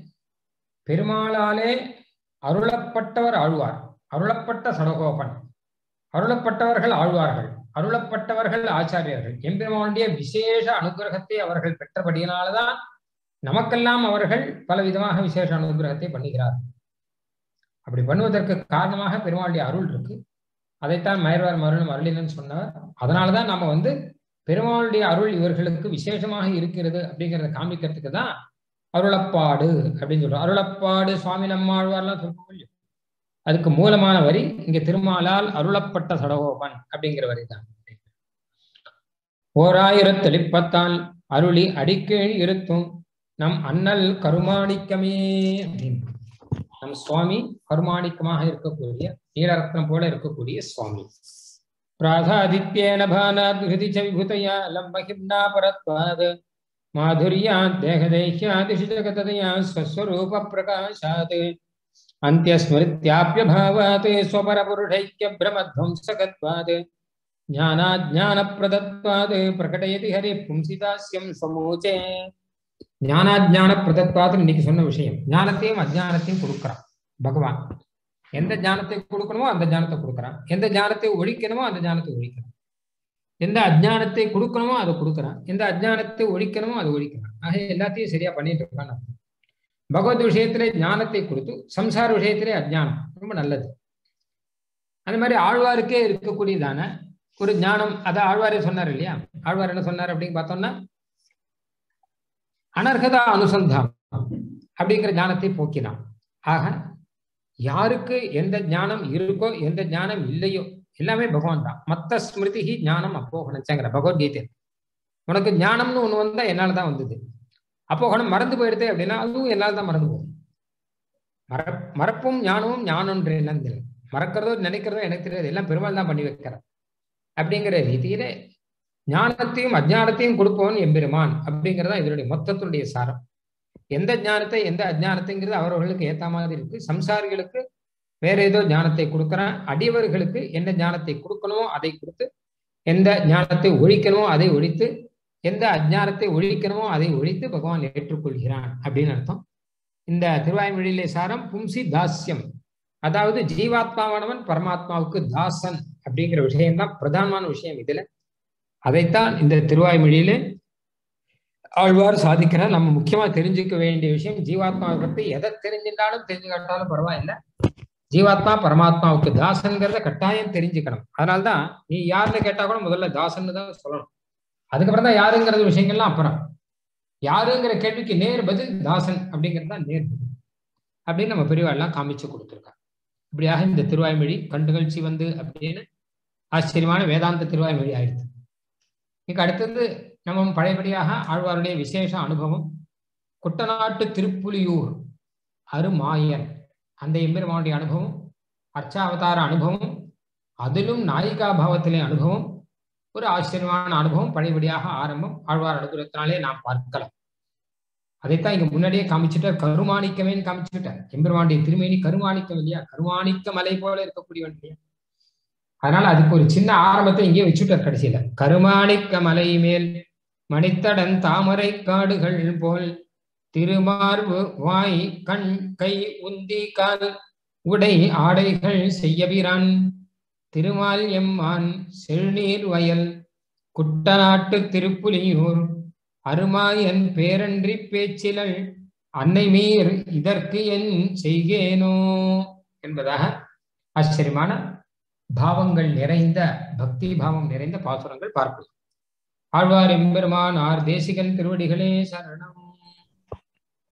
பெருமாளாலே அருளப்பட்டவர் ஆழ்வார், அருளப்பட்ட சடகோபன், அருளப்பட்டவர்கள் ஆழ்வார்கள், அருளப்பட்டவர்கள் ஆச்சாரியர்கள். எம்பெருமானுடைய விசேஷ அனுகிரகத்தை அவர்கள் பெற்றபடியினால்தான் நமக்கெல்லாம் அவர்கள் பல விதமாக விசேஷ அனுகிரகத்தை பண்ணுகிறார்கள். அப்படி பண்ணுவதற்கு காரணமாக பெருமாளுடைய அருள் இருக்கு. அதைத்தான் மயர்வார் மருளும் அருளினன்னு சொன்னவர். அதனாலதான் நம்ம பெருமாளுடைய அருள் இவர்களுக்கு விசேஷமாக இருக்கிறது அப்படிங்கிறத காமிக்கிறதுக்கு தான் அருளப்பாடு அப்படின்னு சொல்றோம். அருளப்பாடு சுவாமி நம்மாழ்வார்லாம் சொல்ல முடியும். அதுக்கு மூலமான வரி இங்க திருமாலால் அருளப்பட்ட சடகோபன் அப்படிங்கிற வரி தான். 1000 தெளிப்பத்தால் அருளி அடிக்கீழ் இருத்தும் நம் அண்ணல் கருமாணிக்கமே அப்படின்னு. நம் சுவாமி கருமாணிக்கமாக இருக்கக்கூடிய நீலரத்னம் போல இருக்கக்கூடிய சுவாமி. பிராதாதித்யேன பானாத் ஹிருதி ச விபூதயா லம்பஹிம்னா பரத்வாத் மாதுர்யாத் தேகதைஹ்யாதிஷு ஜகததயா ஸ்வஸ்வரூப பிரகாசாத் அந்த்யஸ்மிருத்யாப்யபாவாத் ஸ்வபரபுருஷைக்ய பிரமத்வம்சகத்வாத் ஞானாஜ்ஞானப்ரதத்வாத் பிரகடயதி ஹரி பும்சிதாஸ்யம் ஸ்வமூச்சே. ஞானாஜ்ஞானப்ரதத்வாத் இன்னைக்கு சொன்ன விஷயம். ஞானத்தையும் அஜ்ஞானத்தையும் கொடுக்குறான் பகவான். எந்த ஞானத்தை கொடுக்கணுமோ அந்த ஞானத்தை கொடுக்குறான், எந்த ஞானத்தை ஒழிக்கணுமோ அந்த ஞானத்தை ஒழிக்கிறான், எந்த அஜ்ஞானத்தை கொடுக்கணுமோ அதை கொடுக்குறான், எந்த அஜ்ஞானத்தை ஒழிக்கணுமோ அதை ஒழிக்கிறான். ஆக எல்லாத்தையும் சரியா பண்ணிட்டு இருக்கான்னு. பகவத் விஷயத்திலே ஞானத்தை கொடுத்து சம்சார விஷயத்திலே அஜ்ஞானம் ரொம்ப நல்லது. அந்த மாதிரி ஆழ்வாருக்கே இருக்கக்கூடியதான ஒரு ஞானம், அதை ஆழ்வாரே சொன்னார் இல்லையா? ஆழ்வார் என்ன சொன்னார் அப்படின்னு பார்த்தோம்னா, அனர்ஹதா அனுசந்தானம் அப்படிங்கிற ஞானத்தை போக்கினான். ஆக யாருக்கு எந்த ஞானம் இருக்கோ எந்த ஞானம் இல்லையோ எல்லாமே பகவான் தான். மத்த ஸ்மிருதி ஞானம் அப்போகணச்சங்கிற பகவத்கீதை. உனக்கு ஞானம்னு ஒண்ணு வந்தா என்னால தான் வந்தது, அப்போகணம் மறந்து போயிடுது அப்படின்னா அதுவும் என்னால் தான் மறந்து போகும். மறப்பும் ஞானமும் ஞானம்ன்ற என்னது, மறக்கிறதோ நினைக்கிறதோ எனக்கு தெரியாது, எல்லாம் பெருமாள் தான் பண்ணி வைக்கிறார். அப்படிங்கிற ரீதியில ஞானத்தையும் அஜ்ஞானத்தையும் கொடுப்பவன் எம்பெருமான் அப்படிங்கிறதா இதனுடைய மொத்தத்தினுடைய சாரம். எந்த ஞானத்தை எந்த அஜ்ஞானத்தைங்கிறது அவர்களுக்கு ஏத்த மாதிரி இருக்கு. சம்சாரிகளுக்கு வேற ஏதோ ஞானத்தை கொடுக்குறான், அடியவர்களுக்கு எந்த ஞானத்தை கொடுக்கணுமோ அதை கொடுத்து, எந்த ஞானத்தை ஒழிக்கணுமோ அதை ஒழித்து, எந்த அஜ்ஞானத்தை ஒழிக்கணுமோ அதை ஒழித்து பகவான் ஏற்றுக்கொள்கிறான் அப்படின்னு அர்த்தம். இந்த திருவாய்மொழியிலே சாரம் பும்சி தாஸ்யம், அதாவது ஜீவாத்மாவானவன் பரமாத்மாவுக்கு தாசன் அப்படிங்கிற விஷயம்தான் பிரதானமான விஷயம் இதுல. அதைத்தான் இந்த திருவாய்மொழியிலே ஆழ்வார் சாதிக்கிறார். நம்ம முக்கியமா தெரிஞ்சுக்க வேண்டிய விஷயம், ஜீவாத்மாவை பற்றி எதை தெரிஞ்சிருந்தாலும் தெரிஞ்சுக்காட்டாலும் பரவாயில்லை, ஜீவாத்மா பரமாத்மாவுக்கு தாசன்கிறத கட்டாயம் தெரிஞ்சுக்கணும். அதனால்தான் நீ யாருன்னு கேட்டா கூட முதல்ல தாசன்னு தான் சொல்லணும். அதுக்கப்புறம் தான் யாருங்கிறது விஷயங்கள்லாம் அப்புறம். யாருங்கிற கேள்விக்கு நேர் பதில் தாசன் அப்படிங்கிறது தான் நேர் பதில் அப்படின்னு நம்ம பெரியவாள்லாம் காமிச்சு கொடுத்துருக்காங்க. இப்படியாக இந்த திருவாய்மொழி கண்டுகழ்ச்சி வந்து அப்படின்னு ஆச்சரியமான வேதாந்த திருவாய்மொழி ஆயிடுது. இங்க அடுத்தது நம்ம பழையபடியாக ஆழ்வாருடைய விசேஷ அனுபவம், குட்டநாட்டு திருப்புலியூர் அருமாயன் அந்த எம்பெருமானுடைய அனுபவம், அர்ச்சாவதார அனுபவம், அதிலும் நாயிகா பாவத்திலே அனுபவம், ஒரு ஆச்சரியமான அனுபவம் பழையபடியாக ஆரம்பம். ஆழ்வார் அனுகிரகத்தினாலே நாம் பார்க்கலாம். அதைத்தான் இங்க முன்னாடியே காமிச்சுட்டார். கருமாணிக்கமேன்னு காமிச்சுட்டார். எம்பெருமானுடைய திருமேனி கருமாணிக்கம் இல்லையா, கருமாணிக்க மலை போல இருக்கக்கூடியவன் இல்லையா. அதனால அதுக்கு ஒரு சின்ன ஆரம்பத்தை இங்கே வச்சுட்டார் கடைசியில. கருமாணிக்க மலை மேல் மணித்தடன் தாமரை காடுகள் போல் திருமார்பு வாய் கண் கை உந்தி கால் உடை ஆடைகள் செய்யபிரான் திருமால் எம்மான் செழுநீர் வயல் குட்டநாட்டு திருப்புலியூர் அருமாயன் பேரன்றி பேச்சிலள் அன்னை மீர் இதற்கு என் செய்கேனோ என்பதாக ஆச்சரியமான பாவங்கள் நிறைந்த பக்தி பாவம் நிறைந்த பாசுரங்கள் பார்ப்போம். ஆழ்வார் எம்பெருமான் ஆர் தேசிகன் திருவடிகளே சரணம்.